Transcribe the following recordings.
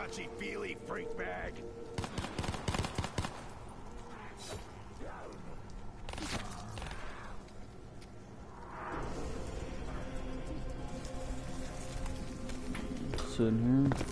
Touchy-feely freak bag. Sitting here.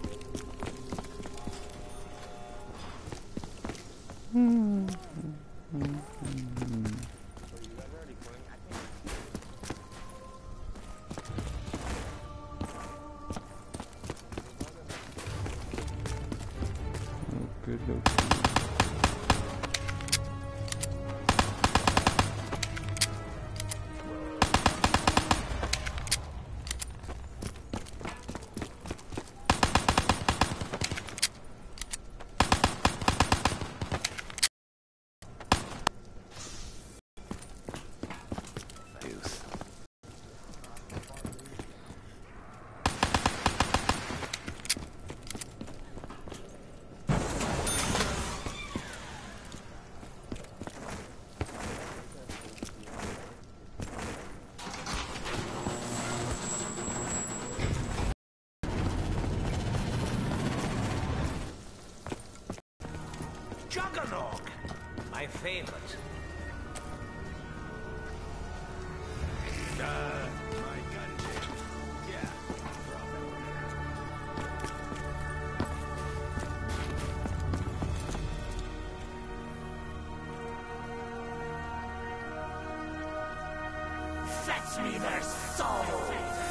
Juggernog, my favorite. My gun jam. Yeah. Fetch me their souls!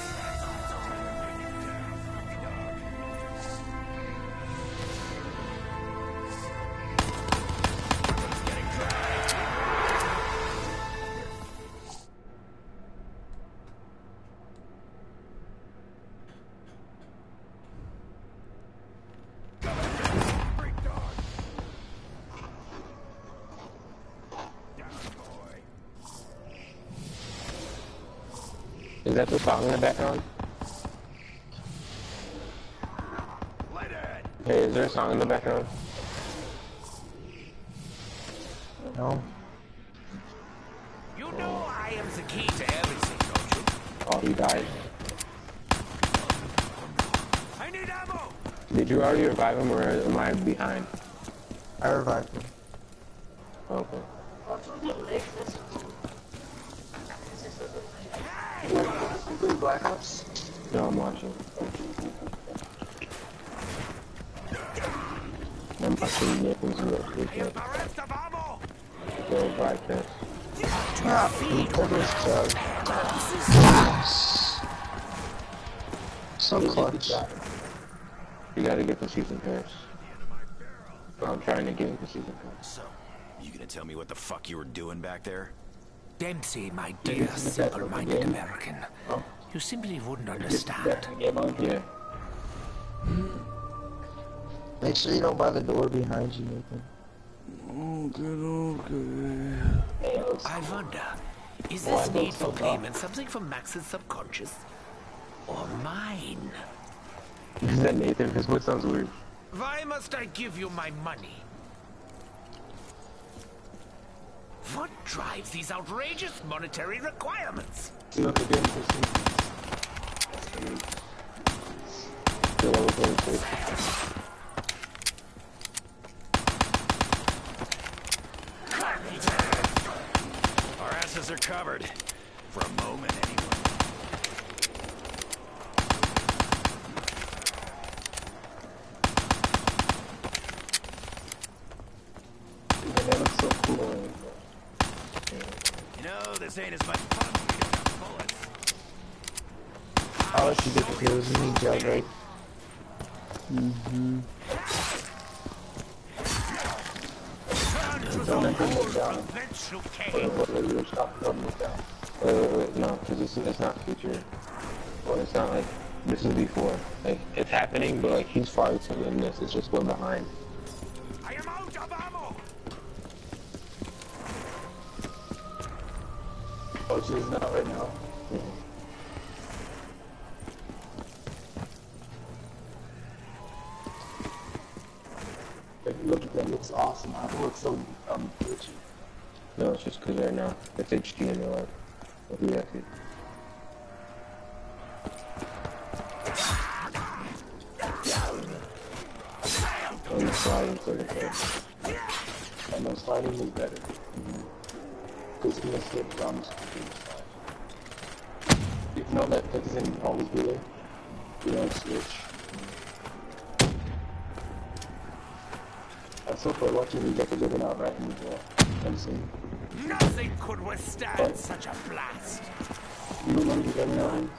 Is that the song in the background? Hey, is there a song in the background? No. You know I am the key to everything, don't you? Oh, he died. I need ammo! Did you already revive him, or am I behind? I revived him. Okay. Black Ops? No, I'm watching. I'm watching Nathan's real quick. Go revive this. So clutch. You gotta get the season pass. I'm trying to get the season pass. So, you gonna tell me what the fuck you were doing back there? Dempsey, my dear, simple-minded American. Oh. You simply wouldn't understand. Yeah. Make sure you don't buy the door behind you, Nathan. Okay. I wonder, is this need for payment something from Max's subconscious? Or mine? Is that Nathan? Because what sounds weird? Why must I give you my money? What drives these outrageous monetary requirements? Look again for Our asses are covered. For a moment, anyway. That looks so cool. You know, this ain't as much fun when we don't have bullets. I'll let you get the kills you need, Judge, right? Mm-hmm. Don't let them look down. Wait, no, because it's not future. Well, it's not like, this is before. Like, it's happening, but like, he's farther than this. It's just one behind. I am out of ammo! Oh, she's not right now. Look at that, looks awesome. It looks so glitchy. No, it's just because right now, it's HD in real life. If you actually. sliding sort of thing. And no sliding is better. Because it's gonna slip drums to the slide. If you know that clicks in always be there, you don't switch. That's so far watching you get the living out right in the door. I'm seeing. Nothing could withstand such a blast. You remember the Juggernaut?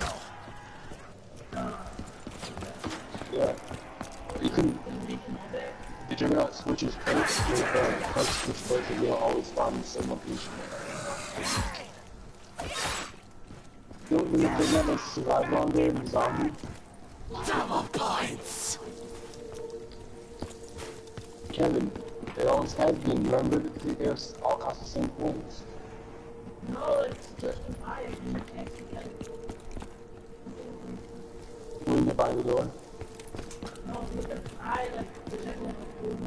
Yeah. You can. The Juggernaut switches places with switch places, you'll always find the same location. You know, when you think that makes survive longer in zombie? Double points. Kevin, it always has been. Remember, there's all cost the same points. No, it's just a pie and you can't together. Will you buy the door? No, but the pie, like, the second one,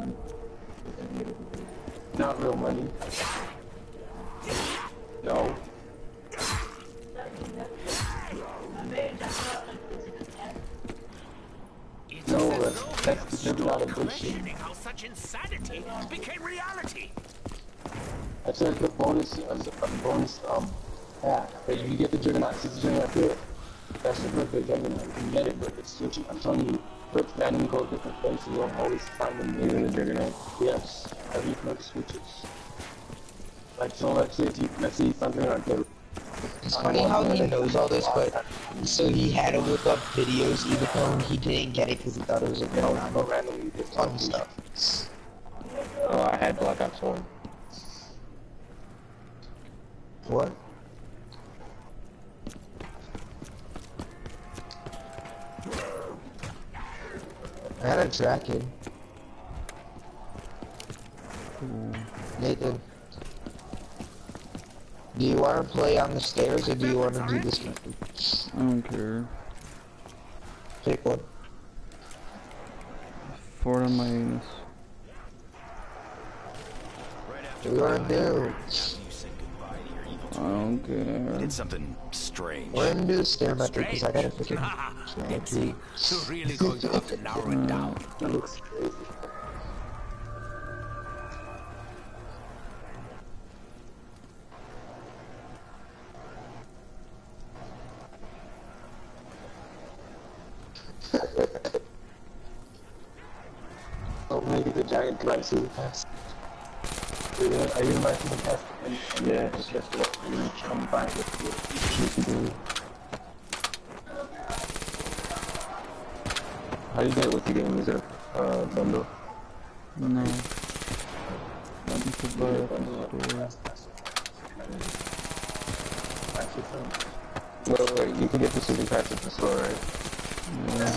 Not real money. No. No, that's never not a good shit. Questioning how such insanity became reality. That's like a bonus, pack. But if you get the Juggernaut, since the Juggernaut here, that's the perfect Juggernaut. You can get it, but it's switching. I'm telling you, perks randomly go different places. You don't always find them near the Juggernaut. Yes, every perk switches. Like, so let's say you find Juggernaut there. It's funny how he knows all this, but so he had to look up videos even though he didn't get it because he thought it was a You know, no randomly fun stuff. Oh, I had Black Ops 1. What? I had a Draken. Nathan. Do you want to play on the stairs or do you want to do this method? I don't care. Pick one. Fort on my anus. What do you want to do? You said goodbye to your evil I don't care. did something strange. We're gonna do the stair method because I gotta freaking. Let's see. So really going to have to narrow it down. That looks crazy. Oh, maybe the giant drives through the past. Are you invited to the past? Yeah, just yesterday. You know, come by with you. How do you get what you get in the bundle? No. Let me put buy up in the store. Wait, you can get the season pass at the store, right? Yeah.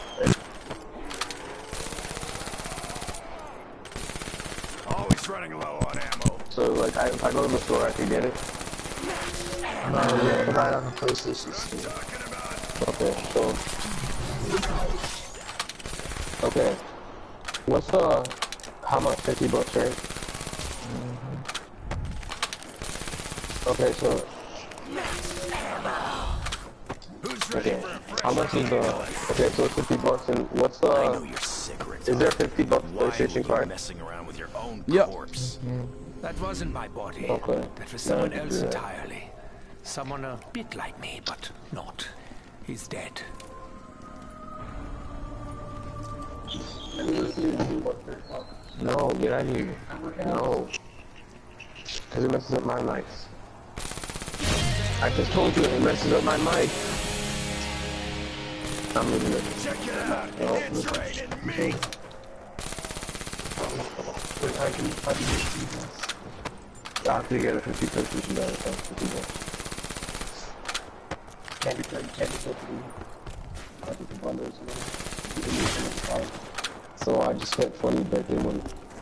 Always running low on ammo. So, like, if I go to the store, I can get it? No, yeah, right on the PlayStation Store. Okay, so... Okay. What's the... How much? $50, right? Okay, so... Who's ready Okay. for a fresh How much is the... Okay, so it's $50, and what's I know the... you're cigarettes. Is there a $50 Why were PlayStation you card? messing around with your own Yep. corpse? That wasn't my body. Okay. That was No, I someone can else do that. entirely. Someone a bit like me, but not. He's dead. No, get out of here. No. Because it messes up my mics. I just told you it messes up my mic. I'm leaving it. Check it out. No. It's raining meat. I can get I have to get a 50 PlayStation down. Candy card, I think the bundles. So I just spent 20 birthday money.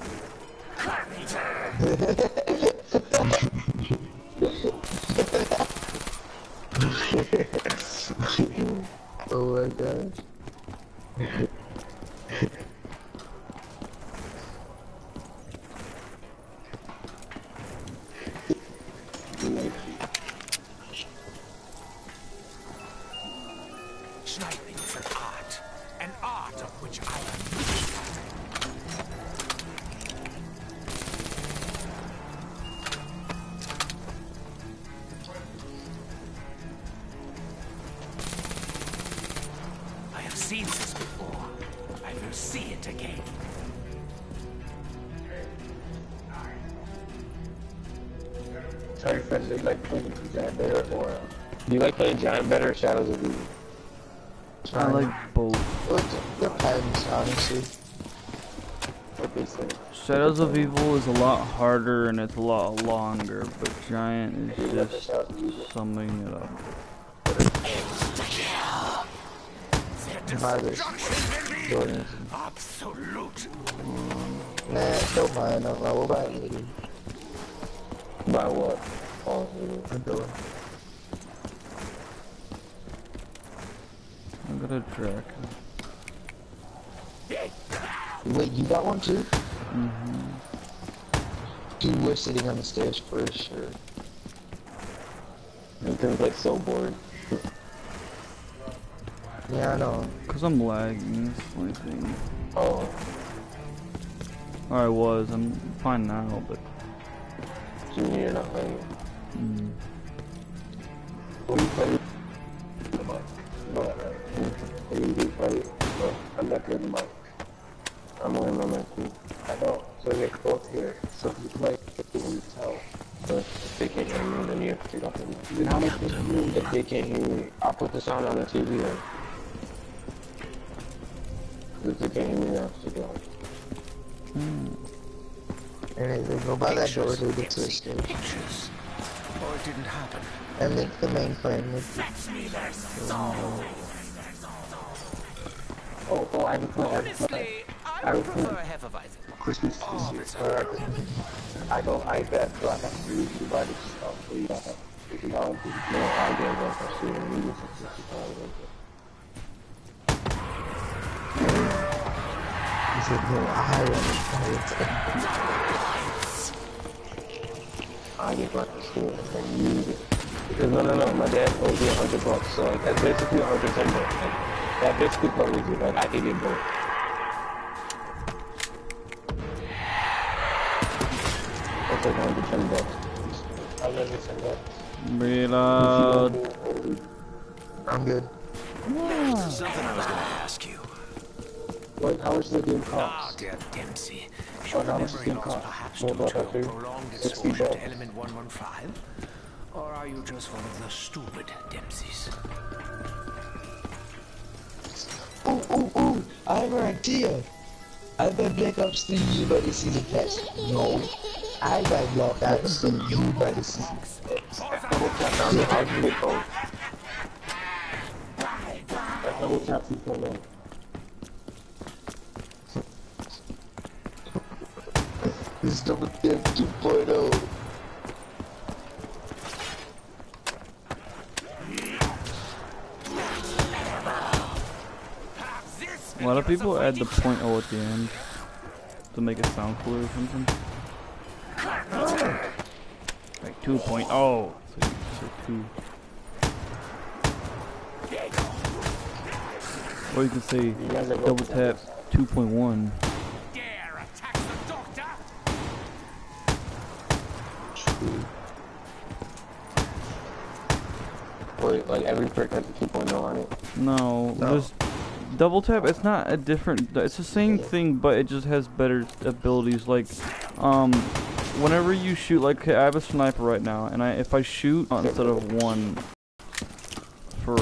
Oh my god. Sniping is an art of which I am. seen this before. I will see it again. Sorry, friends, do you like playing Giant better or do you like playing Giant better or Shadows of Evil? I like both. Well, it depends, honestly. What they say. Shadows of Evil is a lot harder and it's a lot longer, but Giant is just summing it up. Buy this. Jordan. Absolute. Nah, don't buy no. We'll buy it later. By what? Oh, A door. I got a Drac. Wait, you got one too? Mm-hmm. Dude, we're sitting on the stairs for sure. Everything's like so bored. Yeah, I know. Cause I'm lagging, that's the only thing. Oh, Or I was, I'm fine now, but Junior, you're not playing. What do you play? No, right. You do play. No, I'm not good at mic. I'm wearing my mic too. I don't. So they both here. So if you play, you can tell. But if they can't hear me, then you have to take off the mic. Then how much if they can't hear me, I'll put the sound on the TV then. If they can't hear me, I'll take it off. And they go by that door to get to the stairs. Pictures. Or it didn't happen. And make the main frame look Oh, I haven't played. Honestly, I would prefer Hefeweizen. Christmas this year. I go iPad, so I have to use the body stuff. So you don't have $50 no idea what I'm shooting. You use Is it no I get back to school and then use it. Because no, my dad owes me $100, so like, that's basically $110. Like, that basically covers you, like I can get both. That's like $110. I love it so much. reload. I'm good. Something I was gonna ask you. Wait, how much does the game Ah, cost? dear Dempsey. Oh, Should how much does memory the game loss cost? perhaps What due about to that thing? prolonged $60. exposure to element 115? Or are you just one of the stupid Dempseys? Ooh, I have an idea. I bet Black Ops 3 you by the season pass. No. I buy Black Ops 3 you by the season pass. Double tap down there, how'd you get both? That double tap you pull in. This is double tap 2.0. A lot of people add the .0 at the end to make it sound cooler or something. Like 2.0. So you say 2. Or you can say double tap 2.1. Dare attack the doctor? Wait, like every perk has a 2.0 on it. No, just double tap. It's not a different. It's the same thing, but it just has better abilities. Like, whenever you shoot, like okay, I have a sniper right now, and if I shoot instead of one for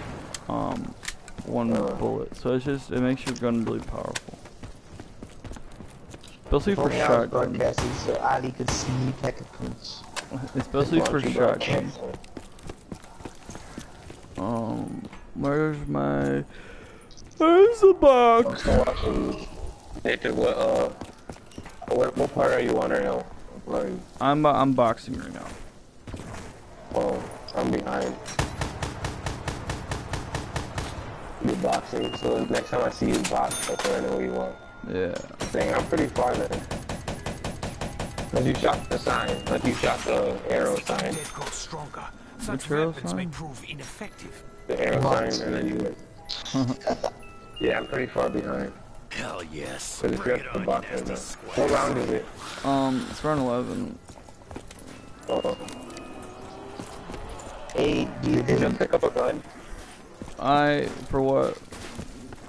one bullet, so it's just it makes your gun really powerful. Especially for shotgun. Broadcasting so Ali could see me pack a punch. Especially for shotgun. Where's the box? Nathan, what part are you on right now? Where are you? I'm boxing right now. Oh, I'm behind. You're boxing, so next time I see you box, that's where I know where you are. Yeah. Dang, I'm pretty far then. Cause you shot the sign, like you shot the arrow sign. Dead got stronger. Such Which arrow weapons may sign? prove ineffective. The arrow sign, and then you went. Yeah, I'm pretty far behind. Hell yes. Cause it's Bring just it the on, box you right nasty now. square. What round is it? It's round 11. Oh. Hey, You can just pick up a gun. For what?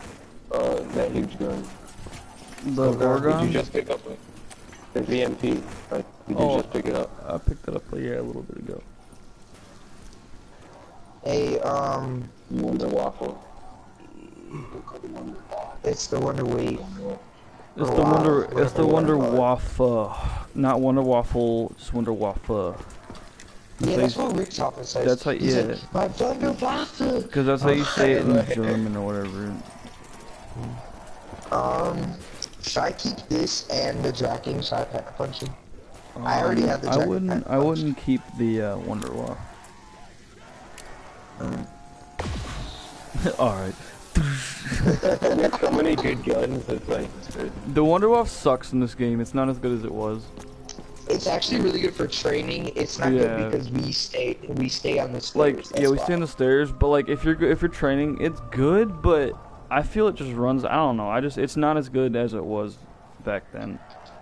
that huge gun. The Did you Gorgon? just pick up it? The VMP. Like, did you just pick it up? I picked it up a little bit ago. Hey, Wonder Waffle. it's the Wonder Weight. It's Oh, the wow. Wonder. It's the Wonder Whatever. Waffle, not Wonder Waffle. Just Wonder Waffle. Yeah, that's what Rick's office says. That's how- He's yeah. like, my Thunder Waffle. Because that's how you say it in German or whatever. Should I keep this and the tracking? Should I pack punch him? I already have the I tracking. wouldn't. I wouldn't keep the Wonder Waffle. All right. There's so many good guns. It's like, The Wonder Waffle sucks in this game. It's not as good as it was. It's actually really good for training. It's not Yeah. good because we stay on the stairs. Like, that's yeah, we why. stay on the stairs, but like if you're training, it's good, but I feel it just runs. I don't know. It's not as good as it was back then.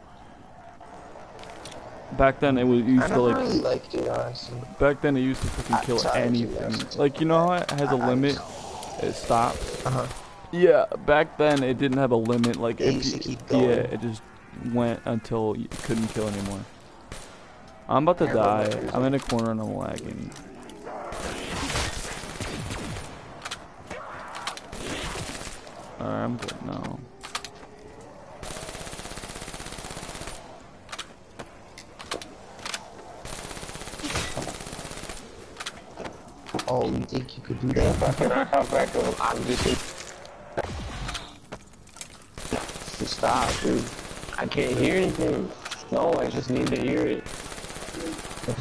Back then it was used I to never like. really liked it, honestly. Back then it used to fucking kill Sorry, anything. yes. Like, you know how it has a limit? It stops. Uh-huh. Yeah, back then it didn't have a limit. Like, It if used to you, keep going. yeah, it just went until you couldn't kill anymore. I'm about to die. I'm in a corner and I'm lagging. Alright, I'm good now. Oh, you think you could do that? can I come back up? I'm just stop, dude. I can't hear anything. No, I just need to hear it. I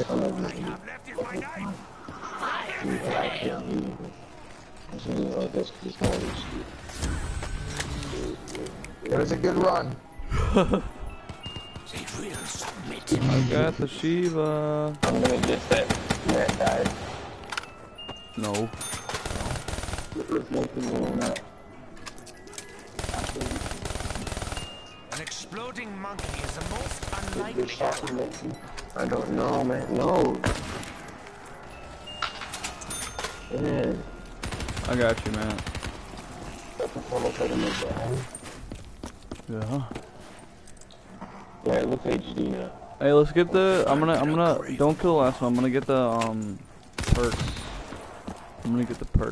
can't hear it. It was a good run. They will submit. I got the Shiva. I'm gonna get that died. No. An exploding monkey is the most unlikely. I don't know, man. No. Man. I got you, man. Yeah. Yeah, it looks HD now. Hey, let's get the. I'm gonna. Don't kill the last one. I'm gonna get the perk. I'm gonna get the perk.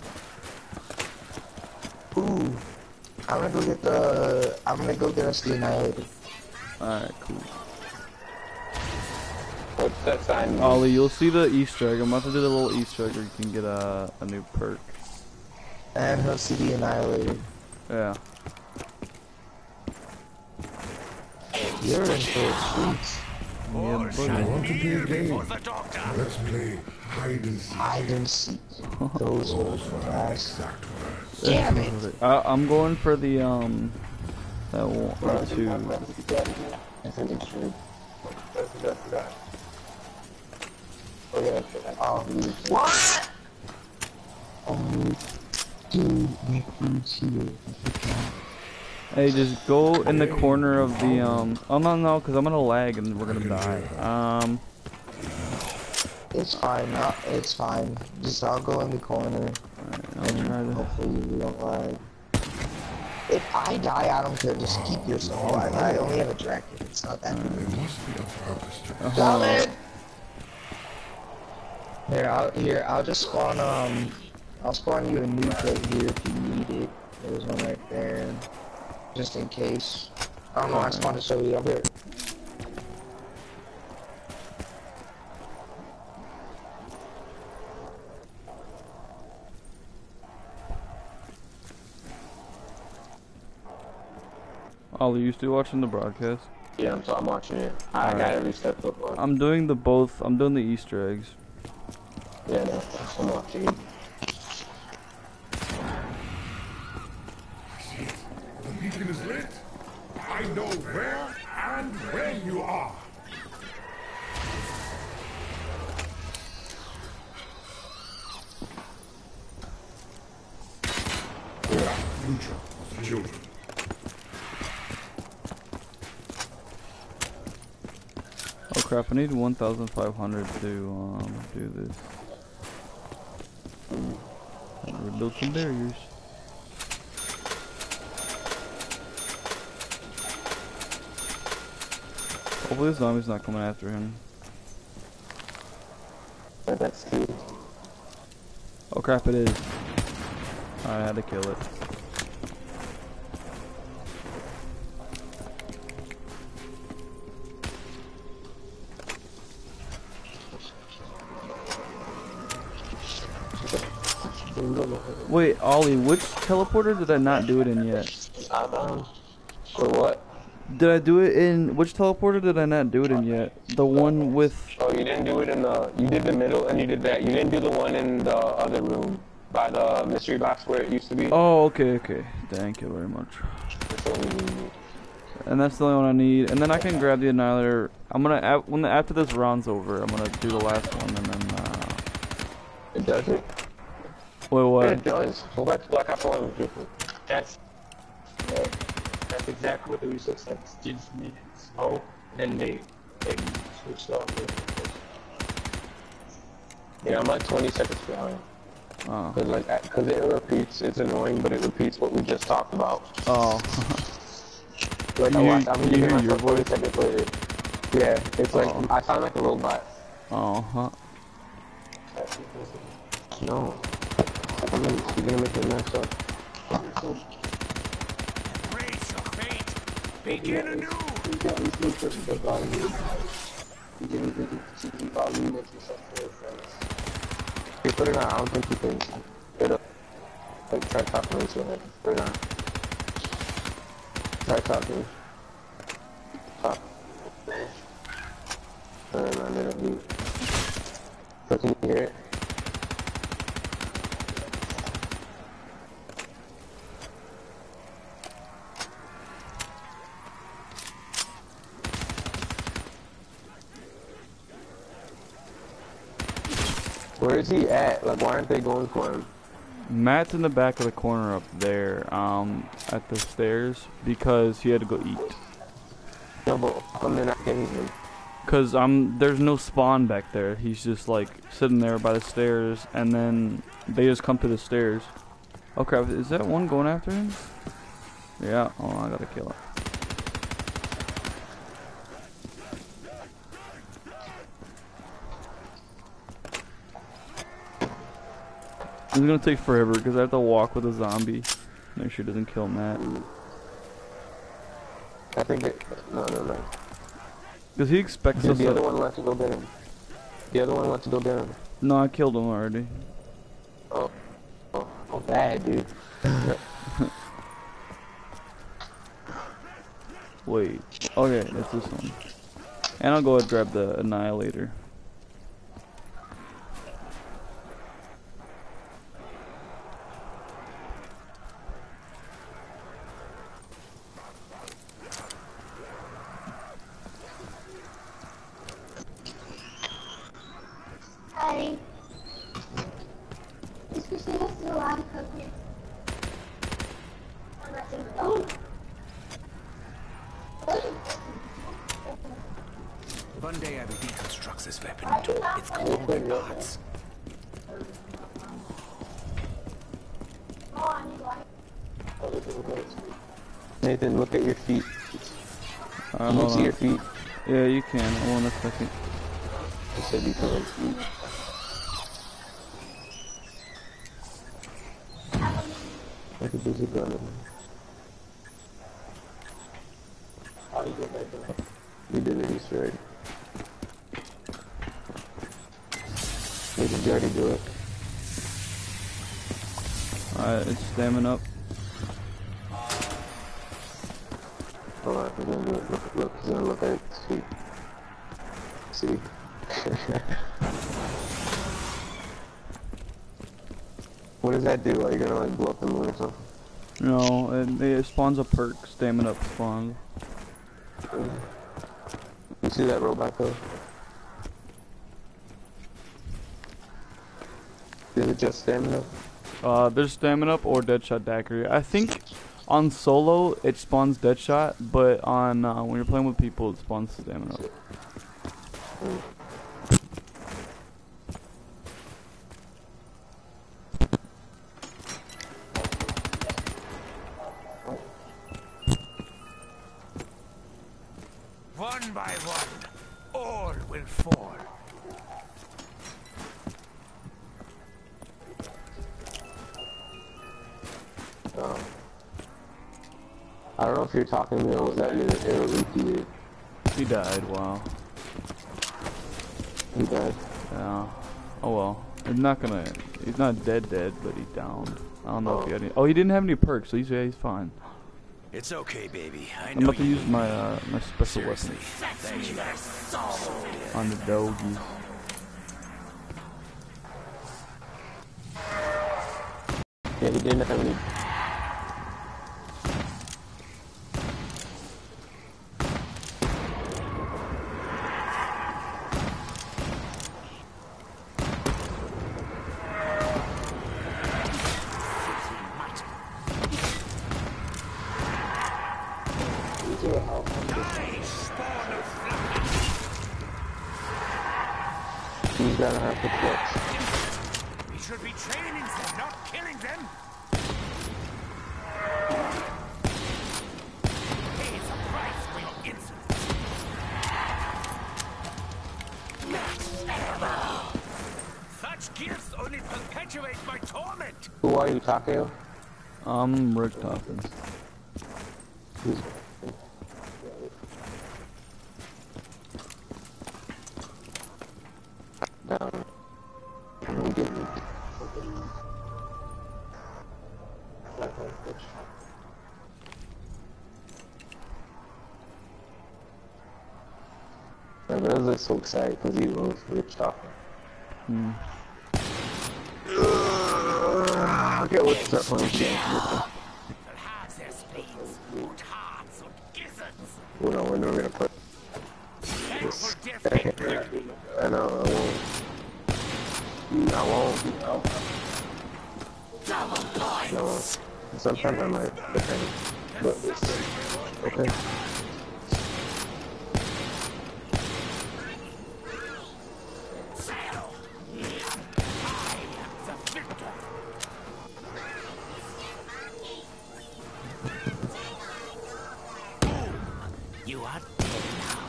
Ooh. I'm gonna go get us the Annihilator. Alright, cool. What's that sign? Ollie, you'll see the Easter egg. I'm about to do the little Easter egg where you can get a new perk. And he'll see the Annihilator. Yeah. You're in for a treat. Yeah, buddy. Want to play a game? The doctor. Let's play hide and seek. Hide and seek. Those were fast. Exact words. Damn it! I'm going for the that one, the two. What? Dude, my food's here. Hey, just go in the corner of the Oh no, because I'm gonna lag and we're gonna die. It's fine. It's fine. Just I'll go in the corner. I'll try to. Hopefully you don't lag. If I die, I don't care. Just keep yourself alive. I only have a jacket. It's not that big. There must be a purpose to Damn it! Here, I'll just spawn, I'll spawn you a nuke right here if you need it. There's one right there. Just in case. I don't know, I spawned a Soviet up here. Ollie, you still watching the broadcast? Yeah, I'm watching it. I got every step up on. I'm doing I'm doing the Easter eggs. Yeah, no, I'm watching it. The beacon is lit. I know where and when you are. We are the future of the children. Oh crap! I need 1,500 to do this. Rebuild some barriers. Hopefully the zombie's not coming after him. But that's two. Oh crap, it is. I had to kill it. Wait, Ollie, which teleporter did I not do it in yet? For what? Did I do it in, which teleporter did I not do it in yet? The one with... Oh, you didn't do it in the, you did the middle and you did that. You didn't do the one in the other room by the mystery box where it used to be. Oh, okay. Thank you very much. And that's the only one I need. And then I can grab the Annihilator. I'm gonna, after this round's over, I'm gonna do the last one and then, It doesn't. Wait, what? It does. Go back to Black Ops 1. That's exactly what the research said. Just needed snow, then they switched off. Yeah, I'm like 20 seconds behind. Oh. Cause it repeats. It's annoying, but it repeats what we just talked about. Oh. Like you hear your myself 40 voice? seconds later. Yeah, it's like I sound like a robot. Oh, huh. No. You're gonna make it mess up. Brace your fate. Begin anew. You put it on, I don't think you can get up. Like, try talking to it. Put it on. Try talking. Talk. And I didn't mute. So can you hear it? Where is he at? Like, why aren't they going for him? Matt's in the back of the corner up there, at the stairs, because he had to go eat. No, but I'm not getting him. Cause there's no spawn back there. He's just like sitting there by the stairs, and then they just come to the stairs. Oh crap! Is that one going after him? Yeah. Oh, I gotta kill it. It's gonna take forever because I have to walk with a zombie. Make sure it doesn't kill Matt. I think it. No. Because he expects us The other one left to go get him. The other one left to go get him. No, I killed him already. Oh, bad, dude. Wait. Okay, it's this one. And I'll go ahead and grab the Annihilator. Hi. Is Christina still on cooking? Oh. One day I will deconstruct this weapon into its component parts. Nathan, look at your feet. Can you Hold see on. your feet? Yeah, you can. Hold on a second. You said you couldn't see. Like a busy gun. How do you get back there? You did an Easter egg. Did you already do it? Alright, it's stamming up. Hold on, he's gonna do it. Look, he's gonna look at it. See? What does that do? Are you gonna like blow up the moon or something? No, it spawns a perk. Stamina up spawns. You see that robot though? Is it just stamina? There's stamina up or Deadshot Daiquiri. I think on solo it spawns Deadshot, but on when you're playing with people it spawns stamina up. One by one, all will fall. I don't know if you're talking to me or was that your arrow repeated? He died, wow. He died. Yeah. Oh well. He's not dead, but he's downed. I don't know if he had any. Oh, he didn't have any perks, so he's fine. It's okay, baby. I I'm know about to use my my special Seriously. weapon Thank you. on the doggy. Yeah, he didn't have any. He's gonna have to quit. We should be training them, not killing them. Pays a price for your insolence. Such gifts only perpetuate my torment. Who are you talking to? Rick Toppins. Down. I was so excited because he was Rich Talking. Okay, what's that one? Have their spleens, und hearts, und gizzards. Hold on, when are we gonna put Thankful death. I know, I won't. No. Sometimes I might defend, but it's okay. You are dead now.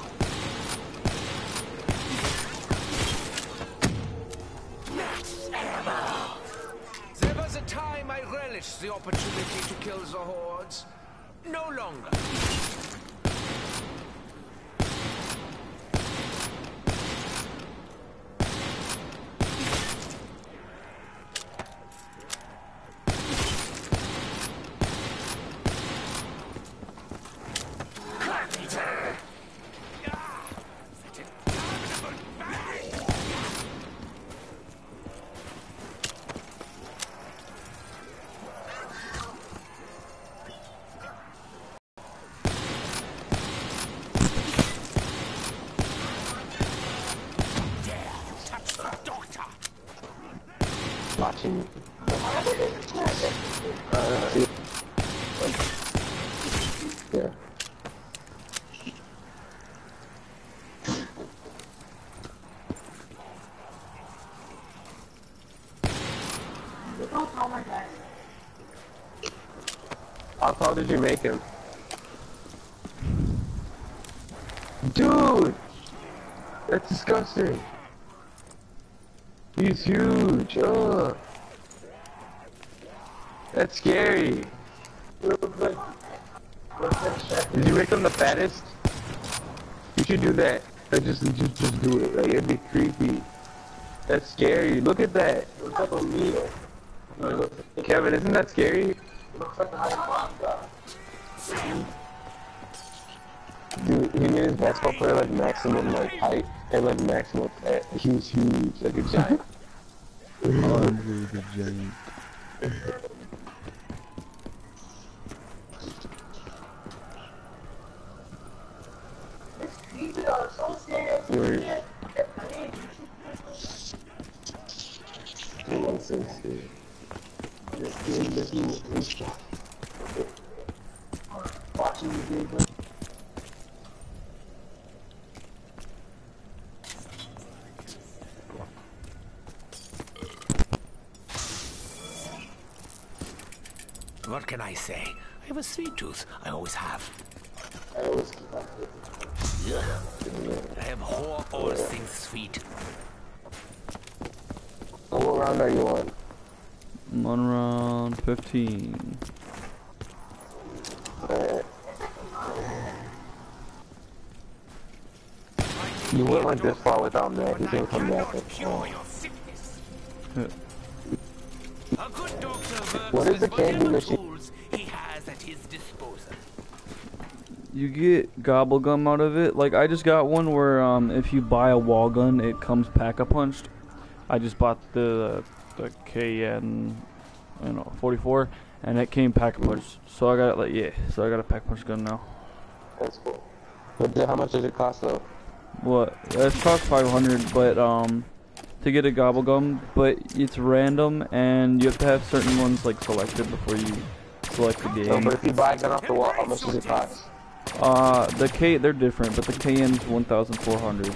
There was a time I relished the opportunity to kill the hordes. No longer. Watching. Yeah. How tall did you make him? Dude! That's disgusting. He's huge. Ugh. That's scary. Did you make him the fattest? You should do that. Like, just do it. Like, it'd be creepy. That's scary. Look at that. Looks like a meal. Kevin, isn't that scary? Dude, he made his basketball player like maximum like height and like maximum fat. He was huge, like a giant. Andre the Giant. Watching the game. What can I say? I have a sweet tooth. I always have. I always keep up with it. I abhor all things sweet. So what round are you on? I'm on round 15. You went like this far without that. You can come back. A good doctor works What is with the candy whatever machine? tools he has at his disposal. You get gobble gum out of it. Like I just got one where if you buy a wall gun, it comes pack-a-punched. I just bought the KN, 44, and it came pack-a-punched. So I got so I got a pack-a-punch gun now. That's cool. But how much does it cost though? What? It costs 500, but to get a gobble gum, but it's random, and you have to have certain ones like selected before you select the No, game. but if you buy a gun off the wall, how much does it cost? They're different, but the KN's 1,400.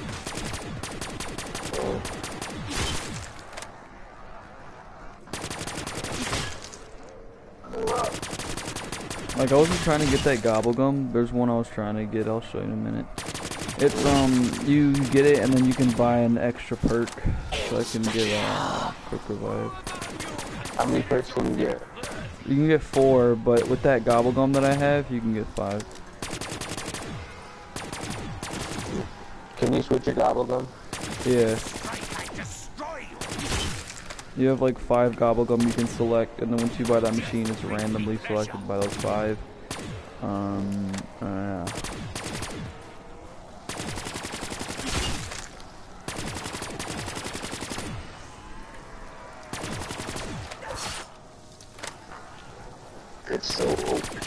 Like I wasn't trying to get that gobble gum. There's one I was trying to get. I'll show you in a minute. It's you get it and then you can buy an extra perk, so I can get quick revive. How many perks can you get? You can get 4, but with that gobble gum that I have, you can get 5. Can you switch your gobble gum? Yeah. You have like 5 gobble gum you can select, and then once you buy that machine, it's randomly selected by those 5. Yeah. It's so OP.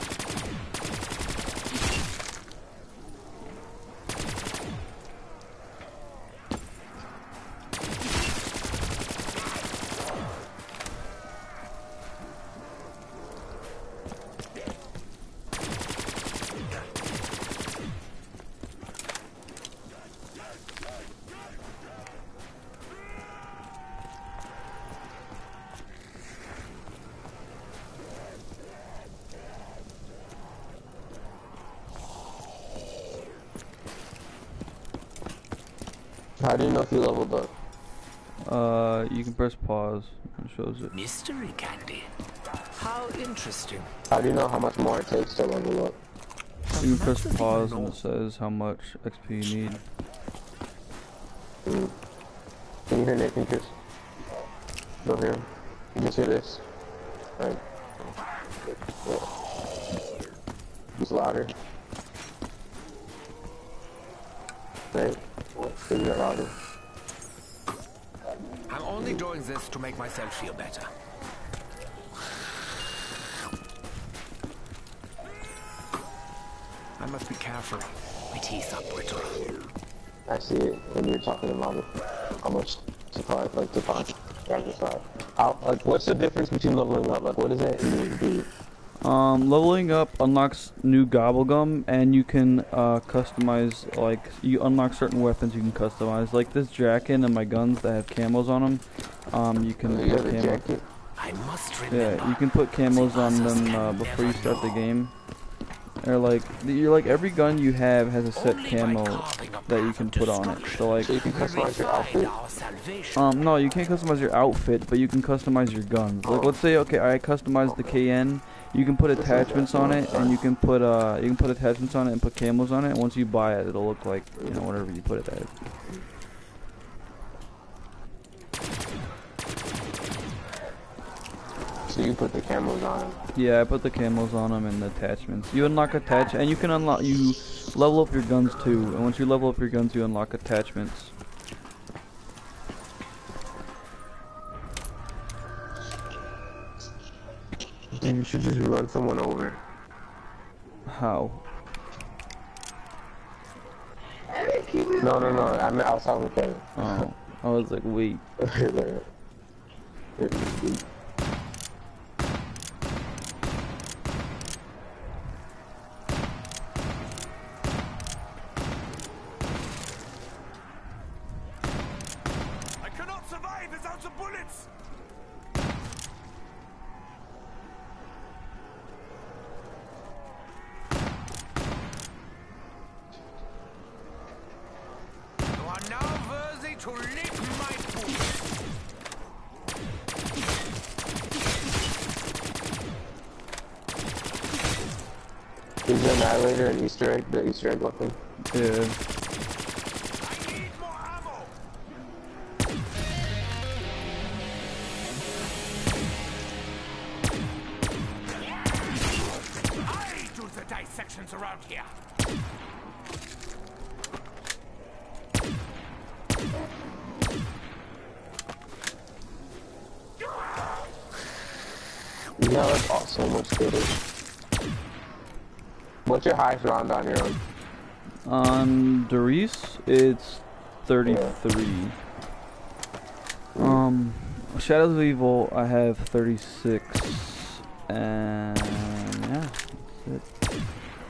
How do you know if you leveled up? You can press pause. It shows it. Mystery candy. How interesting. How do you know how much more it takes to level up? You can press pause and it says how much XP you need. Can you hear Nathan, Chris? Go here. You can see this. Right. It's louder. Right. Figure it louder. I'm only doing this to make myself feel better. I must be careful. My teeth are brittle. I see it when you're talking about it. How much supply, like the font, like what's the difference between leveling up? Like what does that do? Leveling up unlocks new gobblegum, and you can customize, like, you unlock certain weapons you can customize. Like this jacket and my guns that have camos on them, you can put camos. I must Yeah, you can put camos on them before you start the game. Or like, every gun you have has a set camo that you can put on it. So like, you can customize your outfit. no, you can't customize your outfit, but you can customize your guns. Like, let's say, okay, I customized the KN. You can put attachments on it, and you can put attachments on it and put camos on it. And once you buy it, it'll look like, you know, whatever you put it as. So you put the camos on them. Yeah, I put the camos on them and the attachments. You unlock and you can you level up your guns too. And once you level up your guns, you unlock attachments. You should just run someone over. How? No. I mean, I was talking to Kevin. Oh, I was like, wait. I cannot survive without the bullets! Is the Annihilator an Easter egg? The Easter egg weapon? Yeah. I need more ammo. I do the dissections around here. Yeah, that's all so much better. What's your highest round on your own? On Doris, it's 33. Shadows of Evil, I have 36. And yeah, that's it.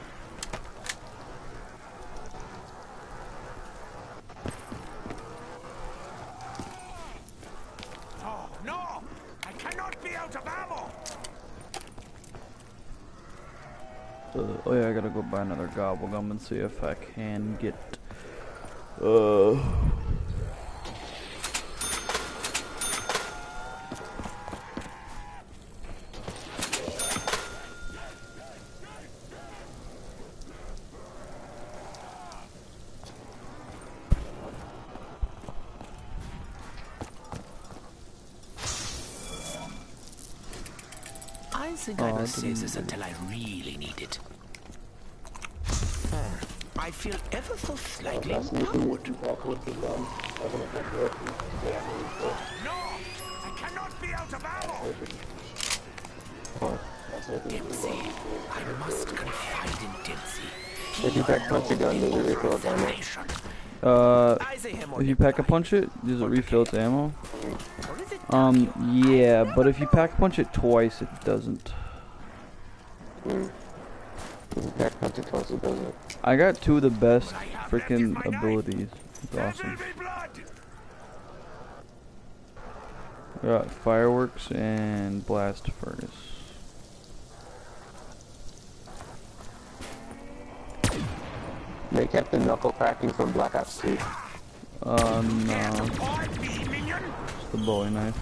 Oh no! I cannot be out of ammo. Oh yeah, I gotta go buy another Gobblegum and see if I can get I think I must save this until I really need it. I feel ever so slightly empowered. No! I cannot be out of ammo. Dempsey. I must confide in Dempsey. If you pack punch a gun, does it refill damage? if you pack a punch it, does it refill its ammo? Yeah, but if you pack a punch it twice, it doesn't. If you pack punch it twice, it doesn't. I got two of the best freaking abilities. It's awesome. I got Fireworks and Blast Furnace. They kept the knuckle cracking from Black Ops 2. No. It's the Bowie knife.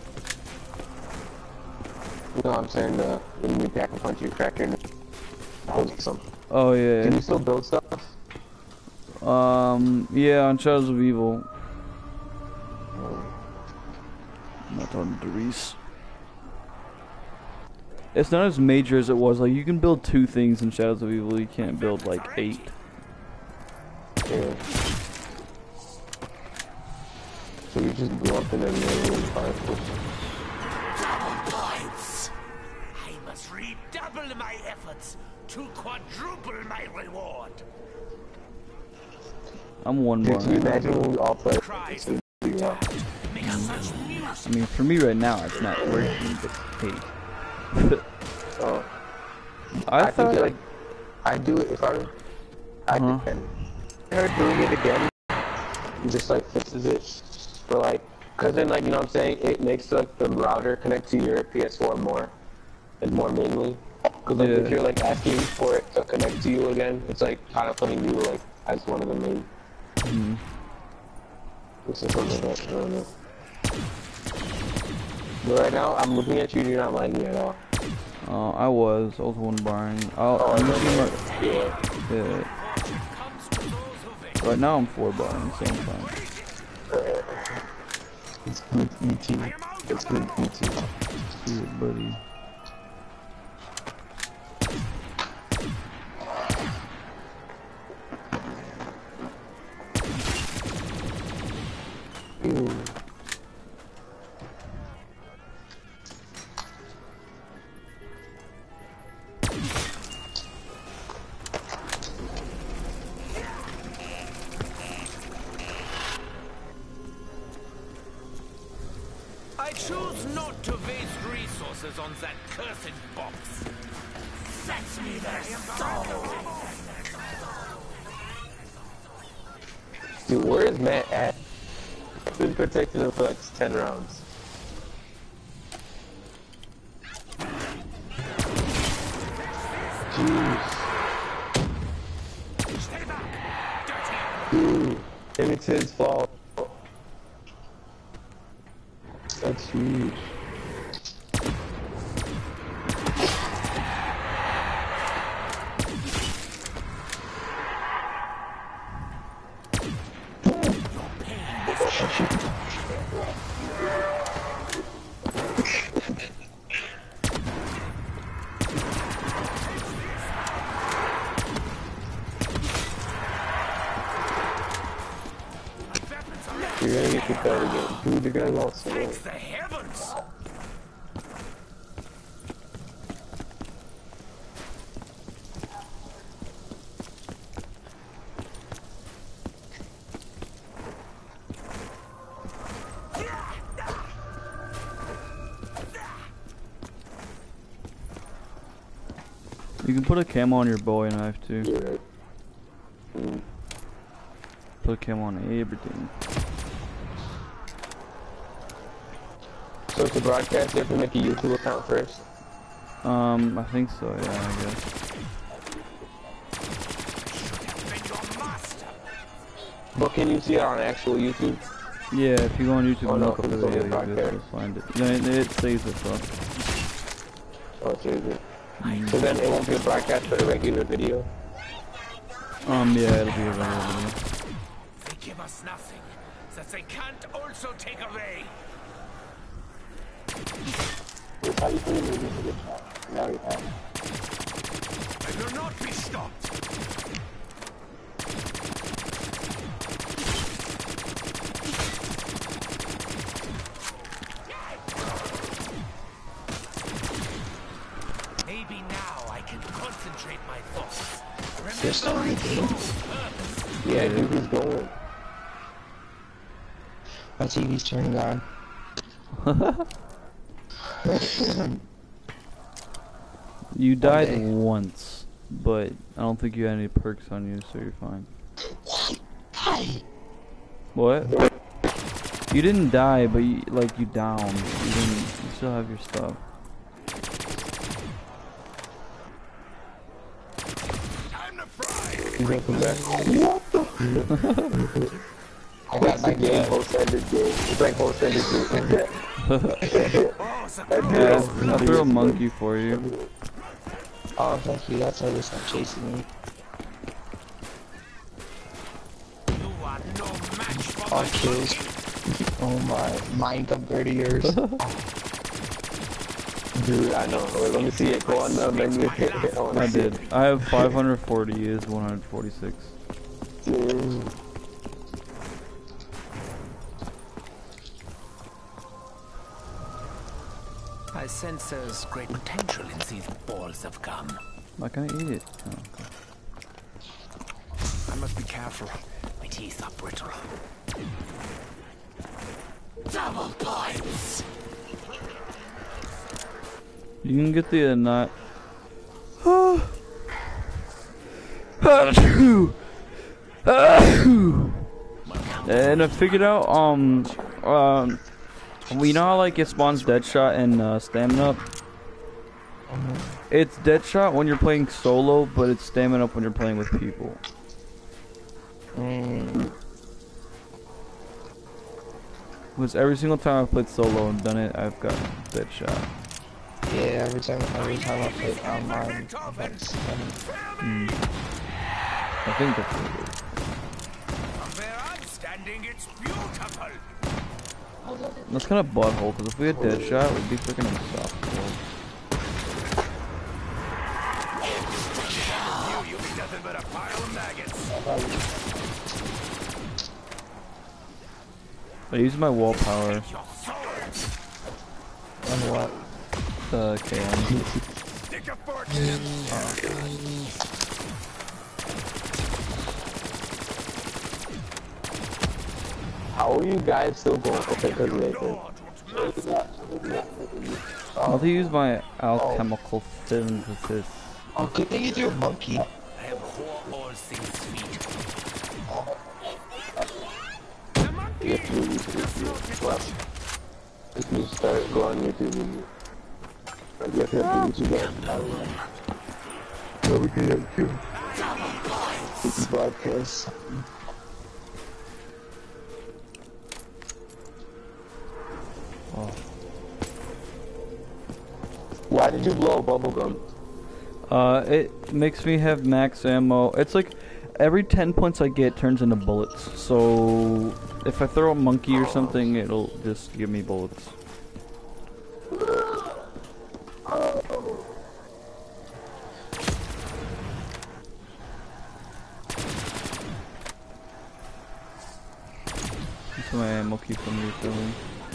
No, I'm saying when you pack a punch, you crack your knuckle. Awesome. Oh yeah. Can you still build stuff? Yeah, on Shadows of Evil. Not on Doris. It's not as major as it was. Like, you can build 2 things in Shadows of Evil. You can't build like 8. Yeah. So you just go up in a million particles. I must redouble my efforts to quadruple my reward. I'm one Dude, more. can you imagine when we all play? I mean, for me right now, it's not working, but hey. I thought think, like, I'd do it if I depend. Her doing it again, it just like fixes it. But like, cause then like, you know what I'm saying, it makes like the router connect to your PS4 more and more mainly. Cause like if you're like asking for it to connect to you again, it's like kind of putting you like as one of the main. It's just something like that, I don't know. But right now, I'm looking at you, you're not liking me at all. I was one barring. Yeah. Right now I'm 4 barring, so I'm fine. It's good eating. It's good eating. See it, buddy. I choose not to waste resources on that cursed box. Fetch me their soul. Dude, where is Matt at? I've been protecting him for like 10 rounds. Jeez. Dude, maybe it's his fault. That's huge. you're gonna get kicked out again. Dude, you're gonna go slow. Thank the heavens! You can put a camo on your bowie knife too. Yeah. Put a camo on everything. So to broadcast, you have to make a YouTube account first. I think so, yeah, I guess. But can you see it on actual YouTube? Yeah, if you go on YouTube and no, look up the it's only video, you'll be able to broadcast. find it. Yeah, it saves it, so. Oh, seriously. So then it won't be a broadcast, but a regular video. Yeah, it'll be a regular video. They give us nothing that they can't also take away. That's how you put it in the video. Now you have. I will not be stopped. Maybe now I can concentrate my thoughts. You're still on the game. Yeah, dude, he's going. My TV's turning on. You died day. once, but I don't think you had any perks on you, so you're fine. What? You didn't die, but you, like, you downed. You didn't. You still have your stuff. He's gonna come back. I got my game, post-ended game. It's like post-ended game. Yeah, I'll throw a monkey for you. Oh, thank you. That's how they stop chasing me. You are no match for All my kills. Oh my. Mine compared to yours. Dude, I know. Wait, let me see it. Go on the menu. I did. I have 540. Is 146. Dude. I sense there's great potential in these balls of gum. I'm not gonna eat it. Oh, okay. I must be careful. My teeth are brittle. Double points! You can get the not. And I figured out we know how like it spawns Deadshot and Stamina up. It's Deadshot when you're playing solo, but it's Stamina up when you're playing with people. Because every single time I've played solo and done it, I've got Deadshot. Yeah, every time I play online, I've got stamina. I think that's what it is. From where I'm standing, it's beautiful. That's kind of butthole, because if we had Deadshot, we'd be freaking unstoppable. You'll be nothing but a pile of maggots. I use my wall power. Your swords. And what? KM. Stick a fork in him. How are you guys still going? Okay, because I'll use my alchemical synthesis. Oh, good thing you threw a monkey. I have whore all things feet. The monkey! if you start going YouTube, I guess you have to YouTube that. So we can have two. It's broadcast. Oh. Why did you blow a bubblegum? It makes me have max ammo. It's like every 10 points I get turns into bullets. So if I throw a monkey or something, it'll just give me bullets. of my ammo keeps on refilling.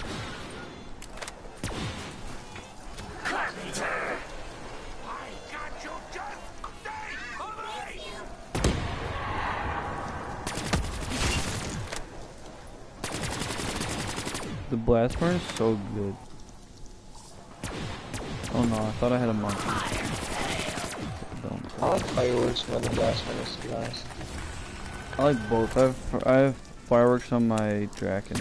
The blast burn is so good. Oh no, I thought I had a monkey. I like fireworks when the blast burn is nice. I like both. I have fireworks on my Draken.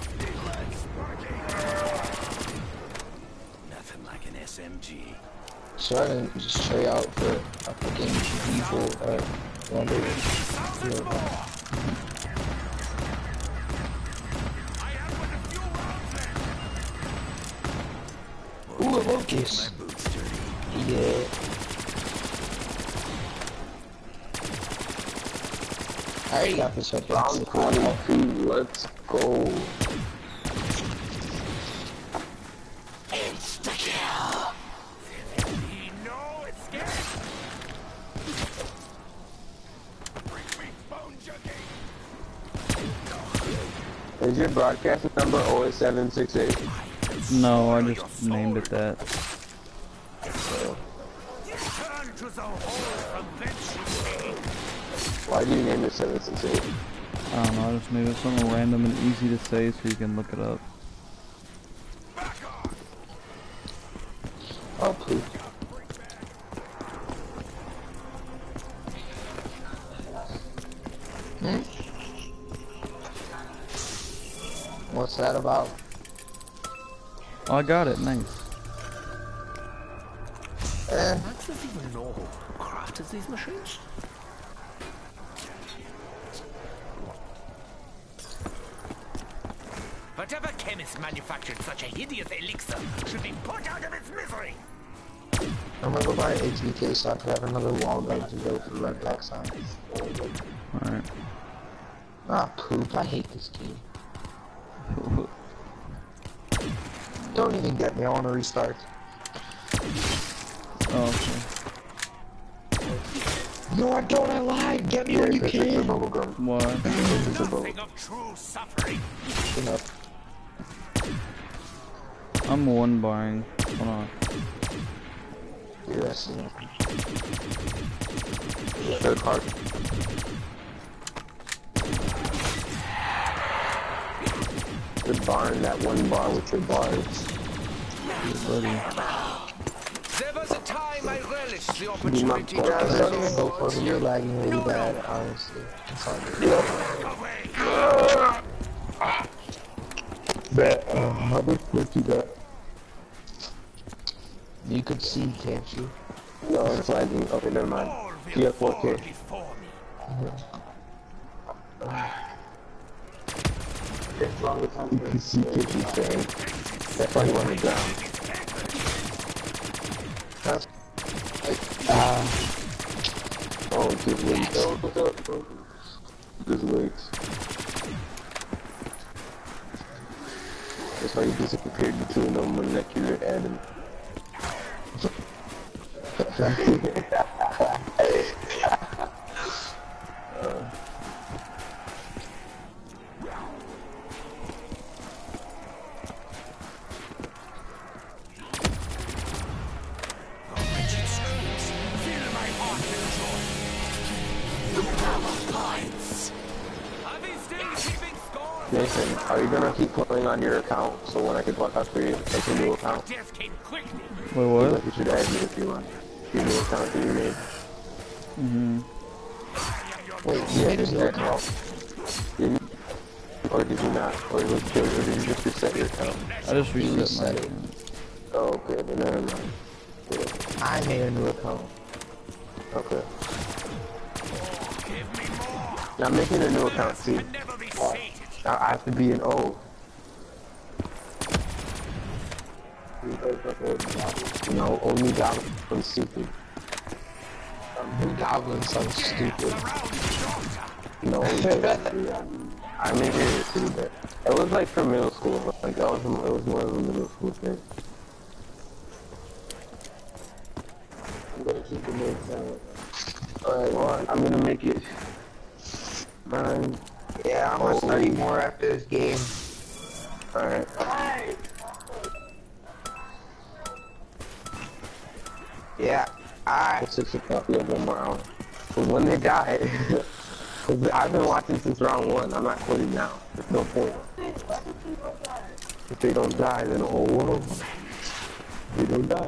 Nothing like an SMG. So I didn't just try out for a fucking evil wonder. Ooh, a locust. Yeah. I already got this up. Round 22, let's go. Insta-kill! No escape! Bring me bone junkie! Is your broadcast number 08768? No, I just named it that. Turn to the hole from whence you came. Why do you name it 768? I don't know, I just made it something random and easy to say so you can look it up. Oh, please. What's that about? Oh, I got it, nice. Max does even know who crafted these machines? Whatever chemist manufactured such a hideous elixir should be put out of its misery! I'm gonna go buy an HBK so I can have another wall gun to go through red black signs. Alright. Ah, poop, I hate this game. Don't even get me, I wanna restart. Oh, okay. No, I don't, I lied! Get me when you can! Why? Nothing of true suffering! Enough. I'm one buying. Hold on. Yes, enough. Third card. The barn, that one bar with your bars. Buddy. There was a time I relished the opportunity to Guys, don't even go possess for me, you're lagging really bad, honestly. It's all good. How much work you got? You could see, can't you? No, it's lagging. Okay, never mind. You have 4K. You can see kitchen saying. That's why you want to down. That's... Oh, good legs. Good legs. That's why you disappeared between no molecular atom. Nathan, are you gonna keep playing on your account so when I can block out for you, like a new account? Wait, Like what? you should add me if you want. Your new account that you made. Wait, you made a new account? Did you? Or did you not? Or did you just reset your account? I just reset my reset it. account. Oh, okay, then never mind. Yeah. I made a new account. Okay. Now I'm making a new account too. Now I have to be an O. No, only Goblin stupid. New Goblin sounds stupid. No, I made it too, but it was like for middle school. Like it was more of a middle school thing. I'm gonna keep the names out. Alright, well, I'm gonna make it 9, Yeah, I'm gonna study more after this game. Alright. Yeah, alright. It's 6 o'clock, we have 1 more hour. But when they die, because I've been watching since round 1, I'm not quitting now. There's no point. If they don't die, then the whole world. They don't die.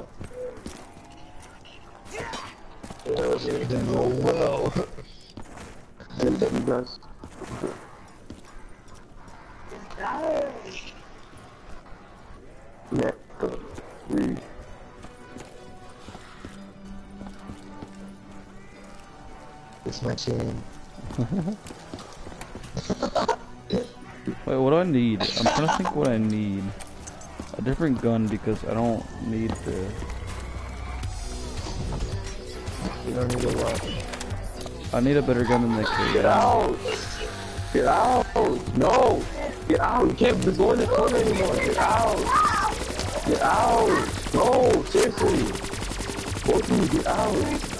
Then oh well. Then you guys. Yeah, 3. It's my chain. Wait, what do I need? I'm trying to think what I need. A different gun because I don't need the... You don't need a lot. I need a better gun than the Get K. out! Get out! No! Get out! You can't just go in the corner anymore! Get out! Get out! No! Seriously! Both of you, get out!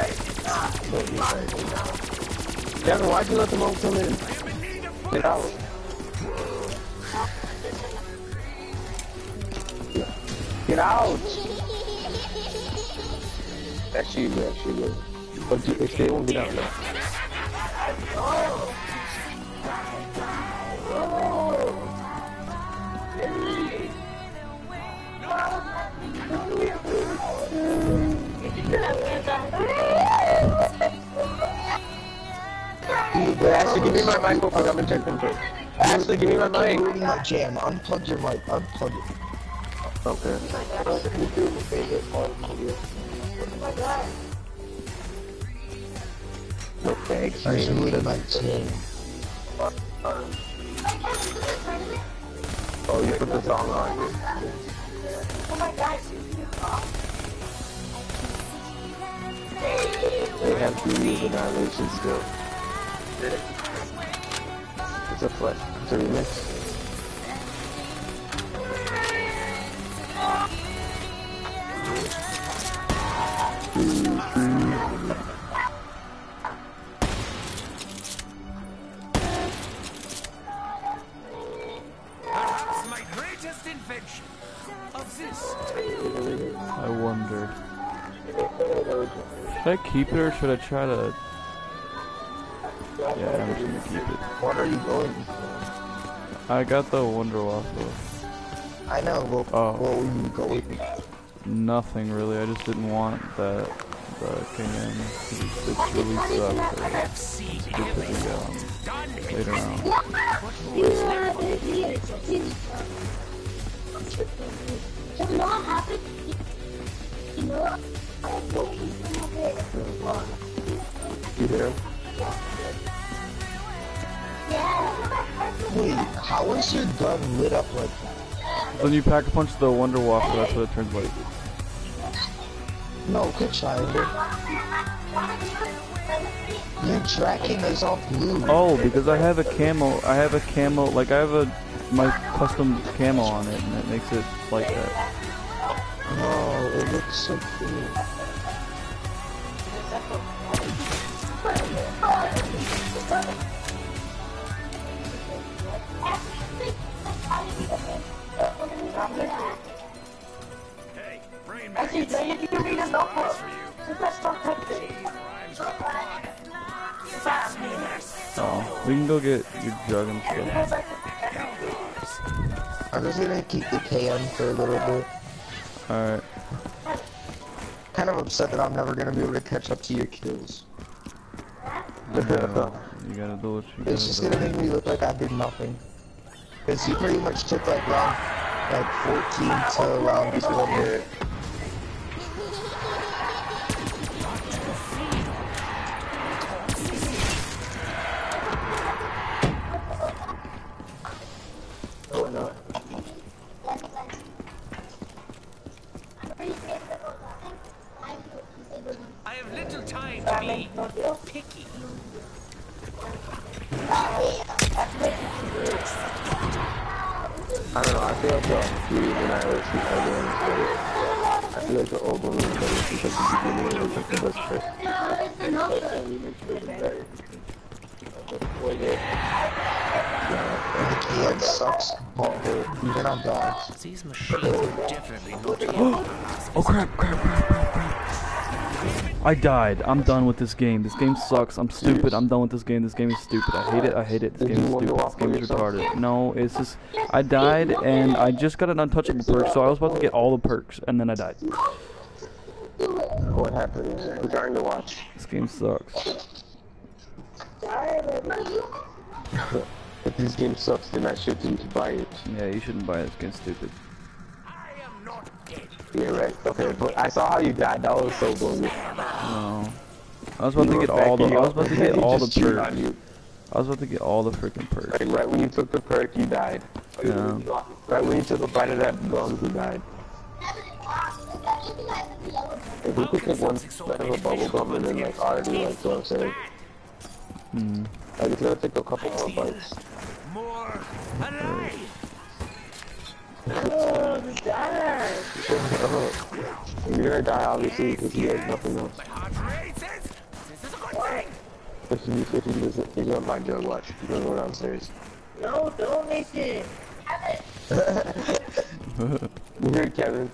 Kevin, why'd you let them all come in? Get out! Get out! That's you, actually. But if they won't get out now. Ashley, give me my mic real quick. I'm gonna check them first. Ashley, give me my mic. My jam. Unplug your mic. Unplug it. Okay. Okay. I should leave my jam. Oh, you put the song on. They have to use Annihilation still. It's a flesh. It's a remix. Perhaps my greatest invention of this. I wonder. Should I keep it or should I try to... Yeah, I'm just gonna keep it. What are you going for? I got the Wonder Waffle. I know, but what were you going for? Nothing really, I just didn't want that KN. It's really sucks. It's good to be later on. You there? Wait, how is your gun lit up like that? Then you pack a punch the Wonder Waffle, that's what it turns like. No, quit trying it. Your tracking is all blue. Oh, because I have a camo, like I have my custom camo on it and it makes it like that. Oh, it looks so cool. Hey, brain maggots. Oh, we can go get your jug and stuff. I'm just gonna keep the KM for a little bit. Alright. Kind of upset that I'm never gonna be able to catch up to your kills. You gotta do what you It's just gotta gonna make me look like I did nothing. Cause you pretty much took like round 14 to round 12. Oh, no. I have little time to be picky. I don't know, I feel like the feud and I always keep everyone straight. I feel like the old one was better because the beginning was like the best first. And we make sure the better. Wait there. The kid sucks butthole, even on dogs. These machines are definitely not here. Oh crap, crap, crap, crap, crap. I died. I'm done with this game. This game sucks. I'm stupid. I'm done with this game. This game is stupid. I hate it. I hate it. This game is stupid. This game is retarded. No, it's just... I died, and I just got an untouchable perk, so I was about to get all the perks, and then I died. What happened? I'm trying to watch. This game sucks. If this game sucks, then I shouldn't buy it. Yeah, you shouldn't buy it. This game's stupid. Yeah, right. Okay, but I saw how you died. That was so good. No. I was about to get all the... I was about to get all the perks. I was about to get all the freaking perks. Like, right when you took the perk, you died. Yeah. Right when you took a bite of that gum, you died. If we could take one bite of a bubble gum and then like already like what I'm saying. I just gotta take a couple more bites. More alive! You're gonna die obviously because you have nothing else. My heart races! This is a good thing! If you don't mind Joe, watch. You're gonna go downstairs. No, don't make it. You hear Kevin?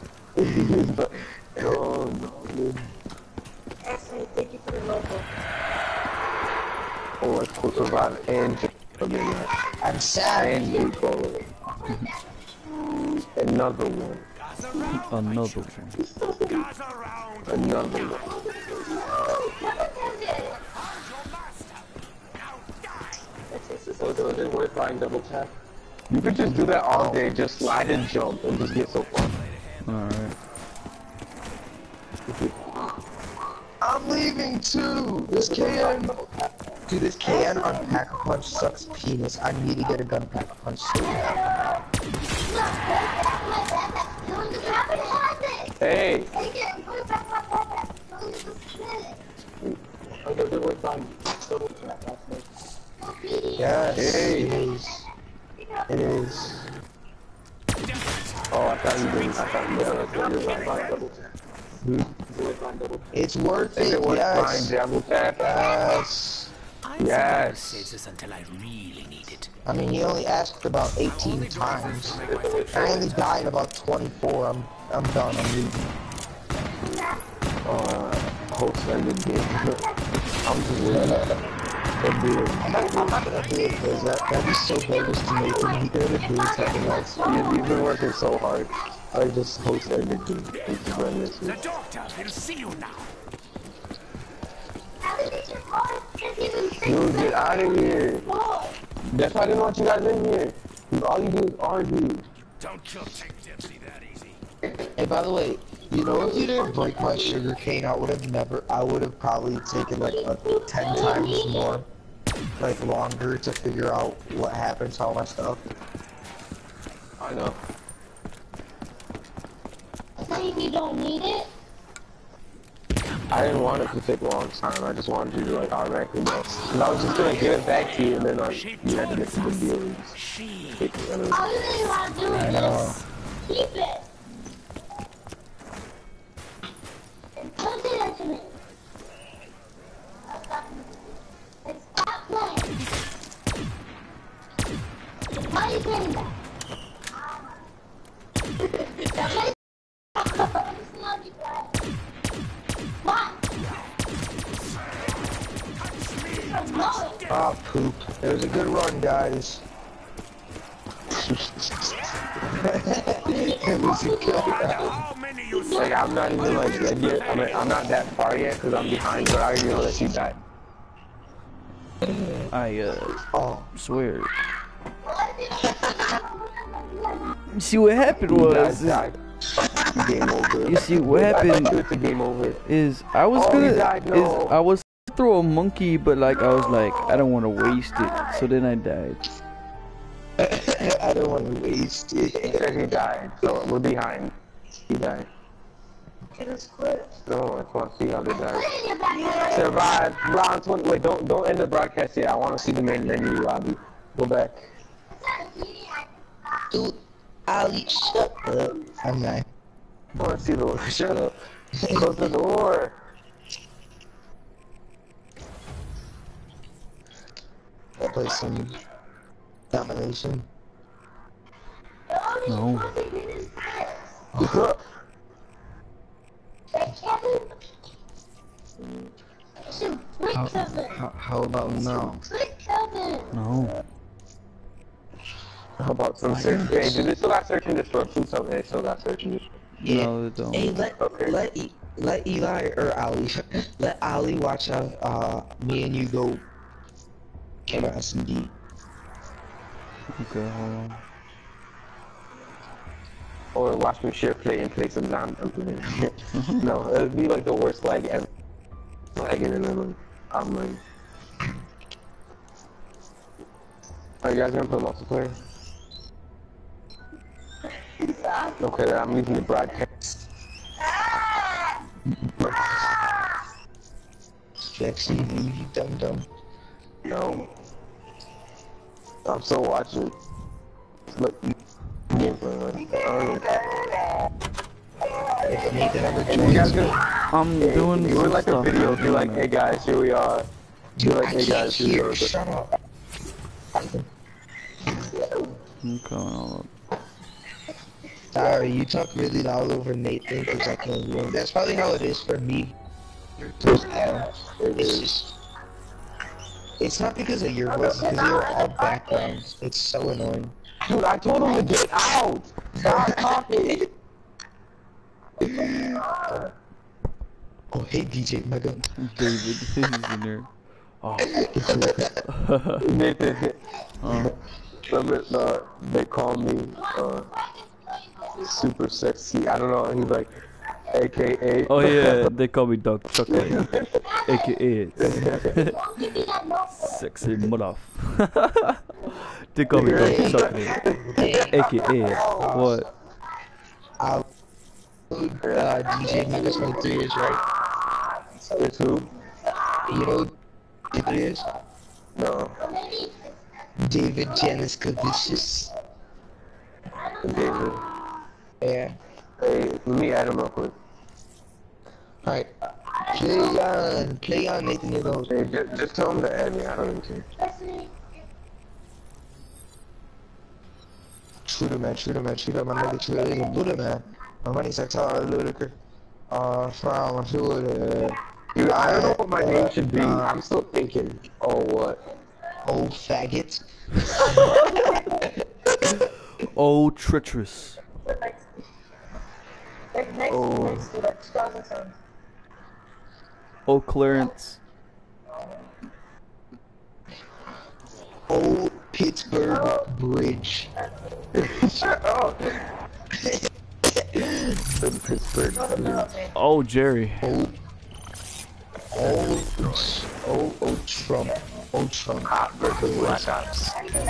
Oh no, dude. Actually, thank you for the local. Oh, let's go survive and I'm sad. and people. Another one. Another one. Gas around! Another one. So it wasn't worth buying double tap. You could just do that all day, just slide and jump and just get so far. Alright. I'm leaving too. This can. Dude, this can on Pack-a-Punch sucks penis. I need to get a gun Pack-a-Punch so bad. Hey! I was worth buying double tap last night. Yes, Hey. it is. It is. Oh, I thought you didn't. I thought you were buying double tap. It's worth Is it, it worth buying yes. double tap? Yes. I'll save this until I really need it. I mean, he only asked about 18 times. I only died about 24. I'm done. I'm leaving. Host ended game. I'm just gonna do it. I'm not gonna do it because that'd be so bogus to make him. He could have doing something else. You've been working so hard. I just host ended game. The doctor will see you now. Dude, get out of here. That's why I didn't want you guys in here. All you do is argue. Don't kill Tank Dempsey that easy. Hey, by the way, you know, if you didn't break my sugar cane, I would have probably taken like 10 times more, like longer to figure out what happened to all my stuff. I know. If you don't need it, I didn't want it to take a long time. I just wanted you to like automatically know. And I was just gonna give it back to you, and then like you had to get the good deal and just take it. all you really want to do is just keep it. And don't do that to me. And stop playing. Why are you doing that? Ah, poop. It was a good run, guys. It was a good run. How many you Like I'm not even like yet. I'm not that far yet because I'm behind. But I know that you died. I Oh, swear. You see what happened You guys was... died. Game over. You see what happened It's a game over. is I was Oh, gonna you died, no. I was gonna throw a monkey, but like I was like I don't want to waste it, so then I died. I don't want to waste He it. said he died, so we're behind. He died. It is quit. No, I want to see how they died. Survive round 20. Wait, don't end the broadcast yet. I want to see the main menu lobby. Go back. Dude, Ali, shut up. I'm not. I want to see the shut up. Close the door. play some domination? No. How about now? No. How about some search? Hey, do they still got search and disruption? So they still got search and disruption. Yeah. No, they don't. Hey, Okay. let Eli or Ali let Ali watch me and you go camera SMD. Okay, hold on. Or watch me share play and play some zombie. No, it'd be like the worst lag ever. Lagging and then I'm like, are you guys gonna play multiplayer? Okay, then I'm using the broadcast. Jackson, you dumb. No. I'm still watching. Look, If Nathan ever you guys joins, gonna I'm doing do some like a stuff. video, be like, hey guys, here we are. Do like, I hey can't guys, here we hear. are. Shut up. I'm coming all up. Sorry, you talk really loud over Nathan because I can't hear him. That's probably how it is for me. It's just, it's not because of your voice, it's because you're all backgrounds. It's so annoying. Dude, I told him to get out. Stop talking. Oh, hey DJ Mega. David, he's in there. Oh. Nathan, remember, they call me super sexy. I don't know. He's like, AKA. Oh yeah, they call me Dark Chocolate, aka sexy mother. They call me Dark Chocolate, aka what? DJ Mega's 23 is right. It's who? You know who it is? No. David Janis Vicious. David. Yeah. Hey, let me add him real quick. Alright. Play on Nathan, you know. Hey, just tell him to add me. I don't even care. Shooter man, my nigga shooter, Buddha man. My money's a tall Ludiker. From shooter. Dude, I don't know what my name should be. I'm still thinking. Oh, what? Old faggot. Oh, treacherous. Oh. Oh, Clarence. Old Pittsburgh Bridge. Shut up. Pittsburgh. Oh, Jerry. Old Trump. Old Trump. Hot versus Black Ops.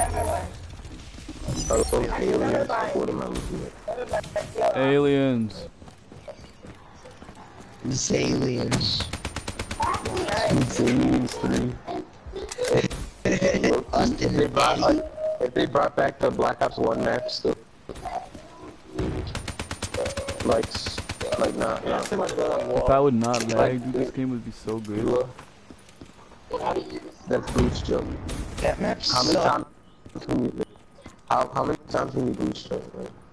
Oh, aliens. What am I looking at? Aliens. Zalians. Aliens 3. If they brought back the Black Ops 1 map still. Like not. If I would not lag, dude, this game would be so good. That's boost jump. That map How many sucks. times can you? How many times can you boost jump?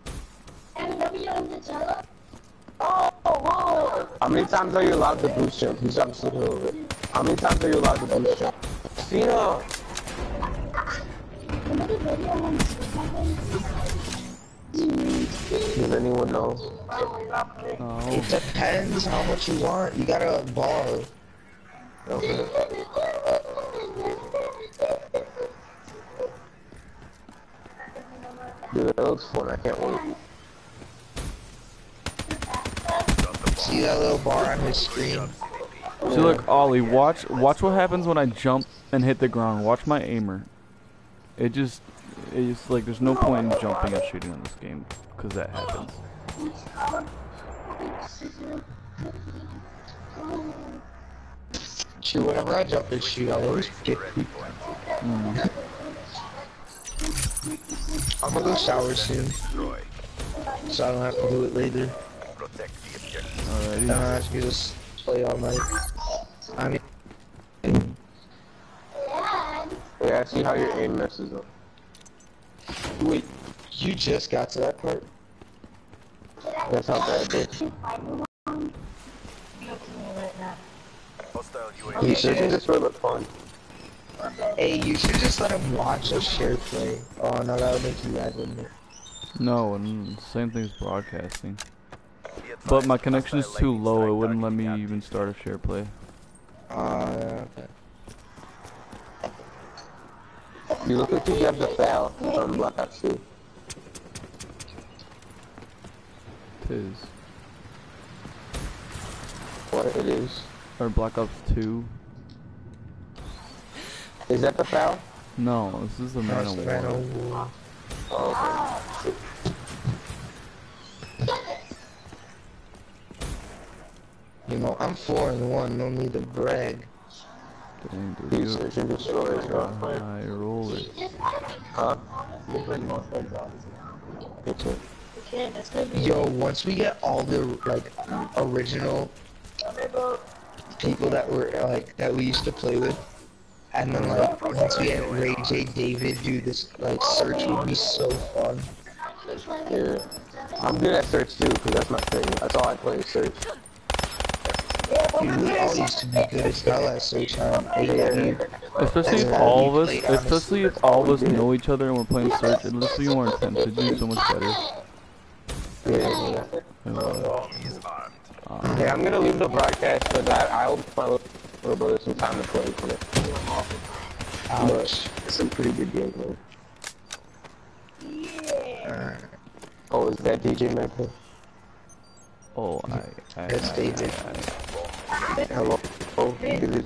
How many times are you allowed to boost jump? He's I'm sitting over it. How many times are you allowed to boost jump? Cena! Does anyone know? Oh. It depends how much you want. You gotta borrow. Okay. Dude, that looks fun. I can't wait. See that little bar on his screen? See, look, Ollie, watch what happens when I jump and hit the ground. Watch my aimer. It's like there's no point in jumping and shooting in this game because that happens. Shoot, whenever I jump and shoot, I always get people. I'm gonna go shower soon, so I don't have to do it later. Alrighty. I can just play all night. I mean, Yeah, I see how your aim messes up. Wait, you just got to that part? That's how bad it is. You should just for the fun. Hey, you should just let him watch us share play. Oh no, that would make you mad, wouldn't it? No, and same thing as broadcasting. But my connection is too low, it wouldn't let me even start a share play. Yeah, okay. You look like you have the foul on Black Ops 2. Tis. What it is. Or Black Ops 2. Is that the foul? No, this is the Man That's of the Man War. of War. Oh, okay. You know, I'm 4-1, no need to brag. Dang, dude, You you search and destroy as well. high roller. Huh? Yo, once we get all the, like, original people that were, like, that we used to play with, and then, like, once we had Ray J. David do this, like, search would be so fun. Yeah. I'm good at search too, because that's my thing. That's all I play is search. Dude, we all used to be good as hell at search on AW. Especially if all of us, know each other and we're playing search, it lets you more intense. It do so much better. Yeah. Yeah, I'm gonna leave the broadcast because I'll my little brother some time to play for it. But it's some pretty good gameplay. Oh, is that DJ Mecca? Oh, That's David. Hello. Oh, David.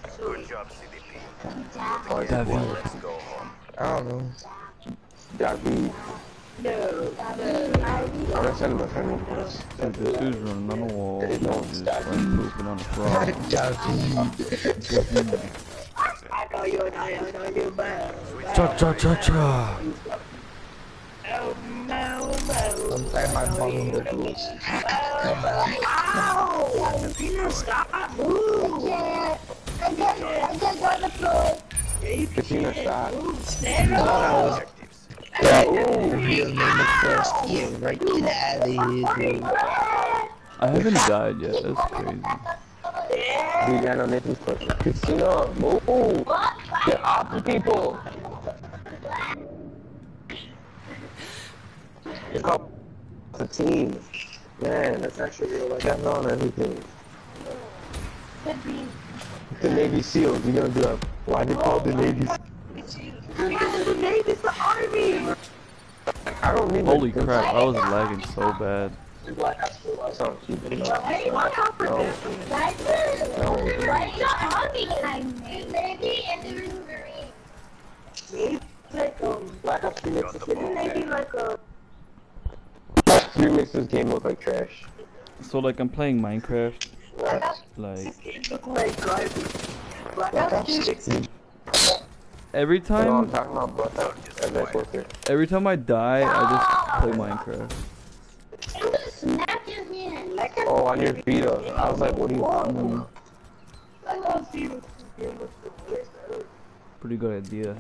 David. I don't know. David. I'm gonna send him a friend request. Dude, this dude's running on the wall. There's no one Just stabbing. like pooping on the frog. Cha cha cha cha. Sometimes my bum goes. Casino stop. Real name of first. Yeah, right. Get out of here, dude. I haven't died yet. That's crazy. Dude, I know Nathan's question. Casino, move! Get off the people! It's called the team. Man, that's actually real. Like, I'm on everything. The Navy SEALs, you gonna do that? Why they call the Navy SEALs? The Navy's the Army! I don't need Holy crap, I was lagging so bad. So stupid. No. Black Ops 3 makes this game look Black Ops 3 makes this game look like trash. So like I'm playing Minecraft. Like Black Ops 6. every I'm time talking about Black Ops. Advanced Warfare. every time I die, I just play Minecraft. Oh, on your feet up. I was like, what are you talking Pretty good idea.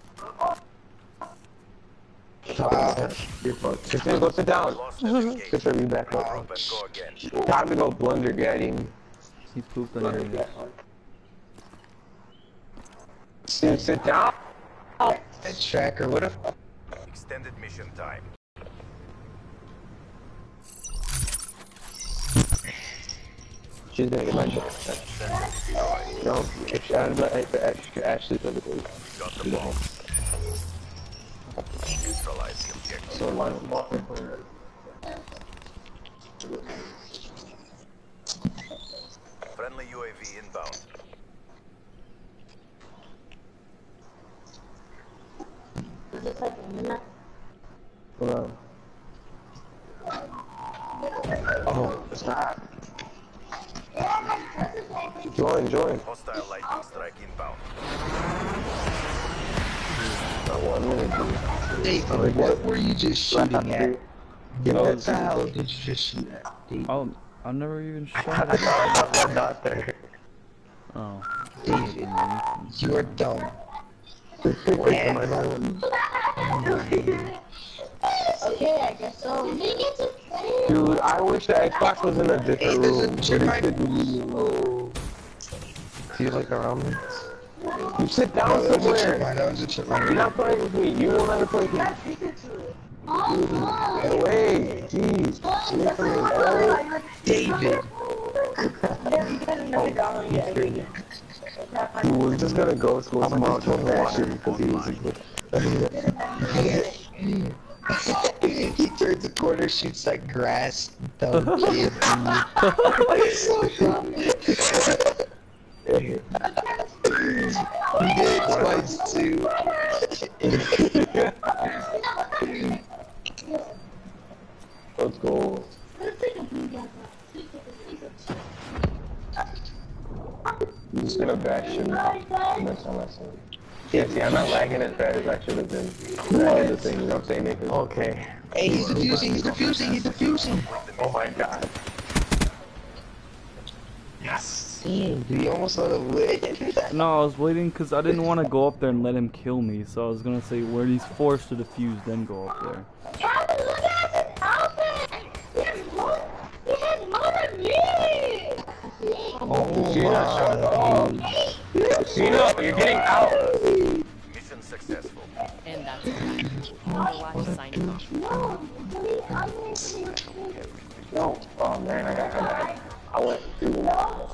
about? You're fucked. Christian, go sit down. Christian, be back up. Time to go blunder getting. He pooped on your head. Sit down. That tracker, what if? Extended mission time. She's gonna get my shot. No, if she had actually gonna do it. Neutralize the objective. So one more. Friendly UAV inbound. Hold on. Oh, stop. Join. Hostile lightning strike inbound. Not 1 minute, dude. David, what were you just shooting at? Give What that the to hell did you just shoot at, David? I've never even shot I it. thought I'm not there. Oh. David, you are dumb. Wait, my God. Okay, I guess so. Dude, I wish the Xbox was in a different room. Do you like around me? You sit down somewhere. That was a chip mine. You're not playing with me. You will never play with me. Get away. Jeez. Leave me alone. David. Dude, we're just gonna go to school tomorrow to bash him because he was a He turns the corner, shoots that grass. Dumb kid. He did it twice too. Let's go. I'm just gonna bash him. That's all I say. Yeah, see, I'm not lagging as bad as I should have been. I did the thing, you know what I'm saying, Nathan? Okay. Hey, he's defusing. Oh my god. Yes. Damn, dude, you almost let him win. No, I was waiting because I didn't want to go up there and let him kill me. So I was gonna say where he's forced to defuse, then go up there. Gina, you're getting out. Mission successful. And that's it. Overwatch signing off. No. Oh man, I got come back. I went through.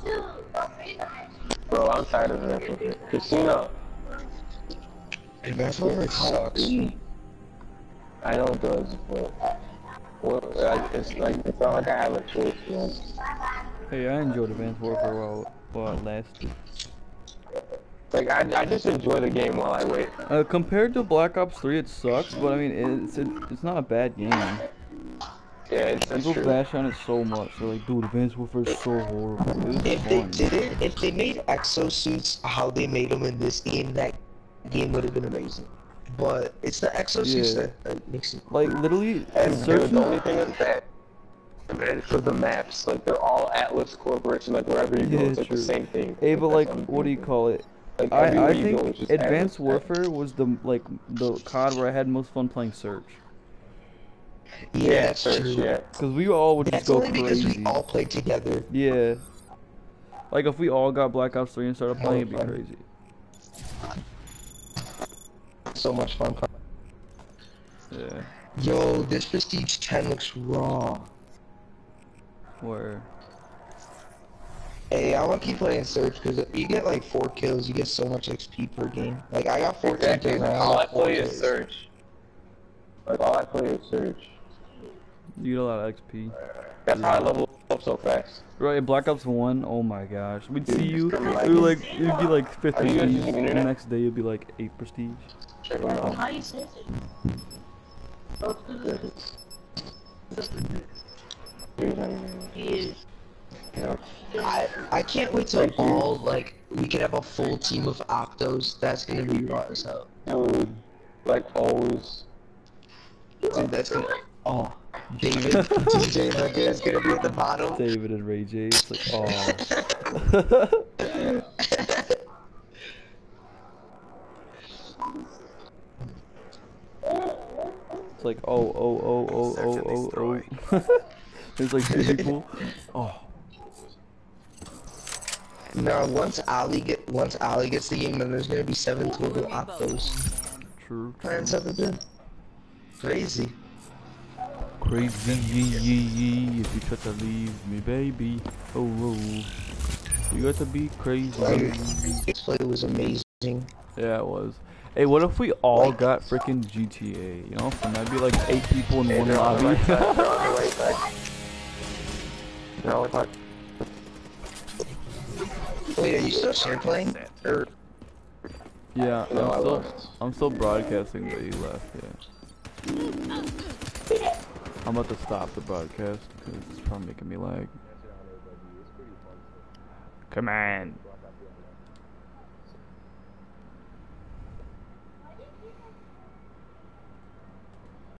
Bro, I'm tired of that. Casino. Advanced Warfare sucks. I know it does, but it's not like I have a choice, man. Hey, I enjoyed Advanced Warfare while it lasted. Like I just enjoy the game while I wait. Compared to Black Ops 3, it sucks, but I mean it's not a bad game. Yeah, it's People true. bash on it so much. They're like, dude, Advanced Warfare is so horrible. If they didn't, if they made exosuits how they made them in this game, that game would have been amazing. But it's the exosuits that makes it like literally. And dude, the only thing is that for the maps, like they're all Atlas Corporation, like wherever you go, it's like the same thing. Hey, but like, that's what do you call it? Like, I everywhere you go, think it's just Advanced Atlas. Warfare was the COD where I had most fun playing Search. Yeah, that's Search, true. yeah. Cause we all would just That's go only because crazy. we all played together. Yeah. Like if we all got Black Ops 3 and started playing, it'd be crazy. So much fun. Yeah. Yo, this Prestige 10 looks raw. Where? Hey, I want to keep playing Search because you get like 4 kills, you get so much XP per game. Like I got 14 Exactly. kills. All I play is Search. Like all I play is Search. You get a lot of XP. That's how I level up so fast. Right, Black Ops 1, oh my gosh. We'd see you, Dude, it would like, you'd be like 5th Are you guys prestige, using and the internet? next day you'd be like 8th prestige. Check them out. How do you say it? I can't wait till all like we can have a full team of Octos. That's gonna be raw as hell. Dude, like always. Dude, that's gonna. Oh, David, DJ Nugget is gonna be at the bottom. David and Ray J, it's like, oh. It's like, oh. There's like 2 people. Oh. Now once Ali gets the game, then there's gonna be 7 total Octos. True. Plans have been crazy. Crazy, if you try to leave me, baby. Oh, you got to be crazy. This play was amazing. Yeah, it was. Hey, what if we all got freaking GTA? You know, and that'd be like 8 people in one lobby. No, it's not. Wait, are you still share playing? Or Yeah, No, I'm still broadcasting, but you left. Yeah. I'm about to stop the broadcast because it's probably making me lag. Come on.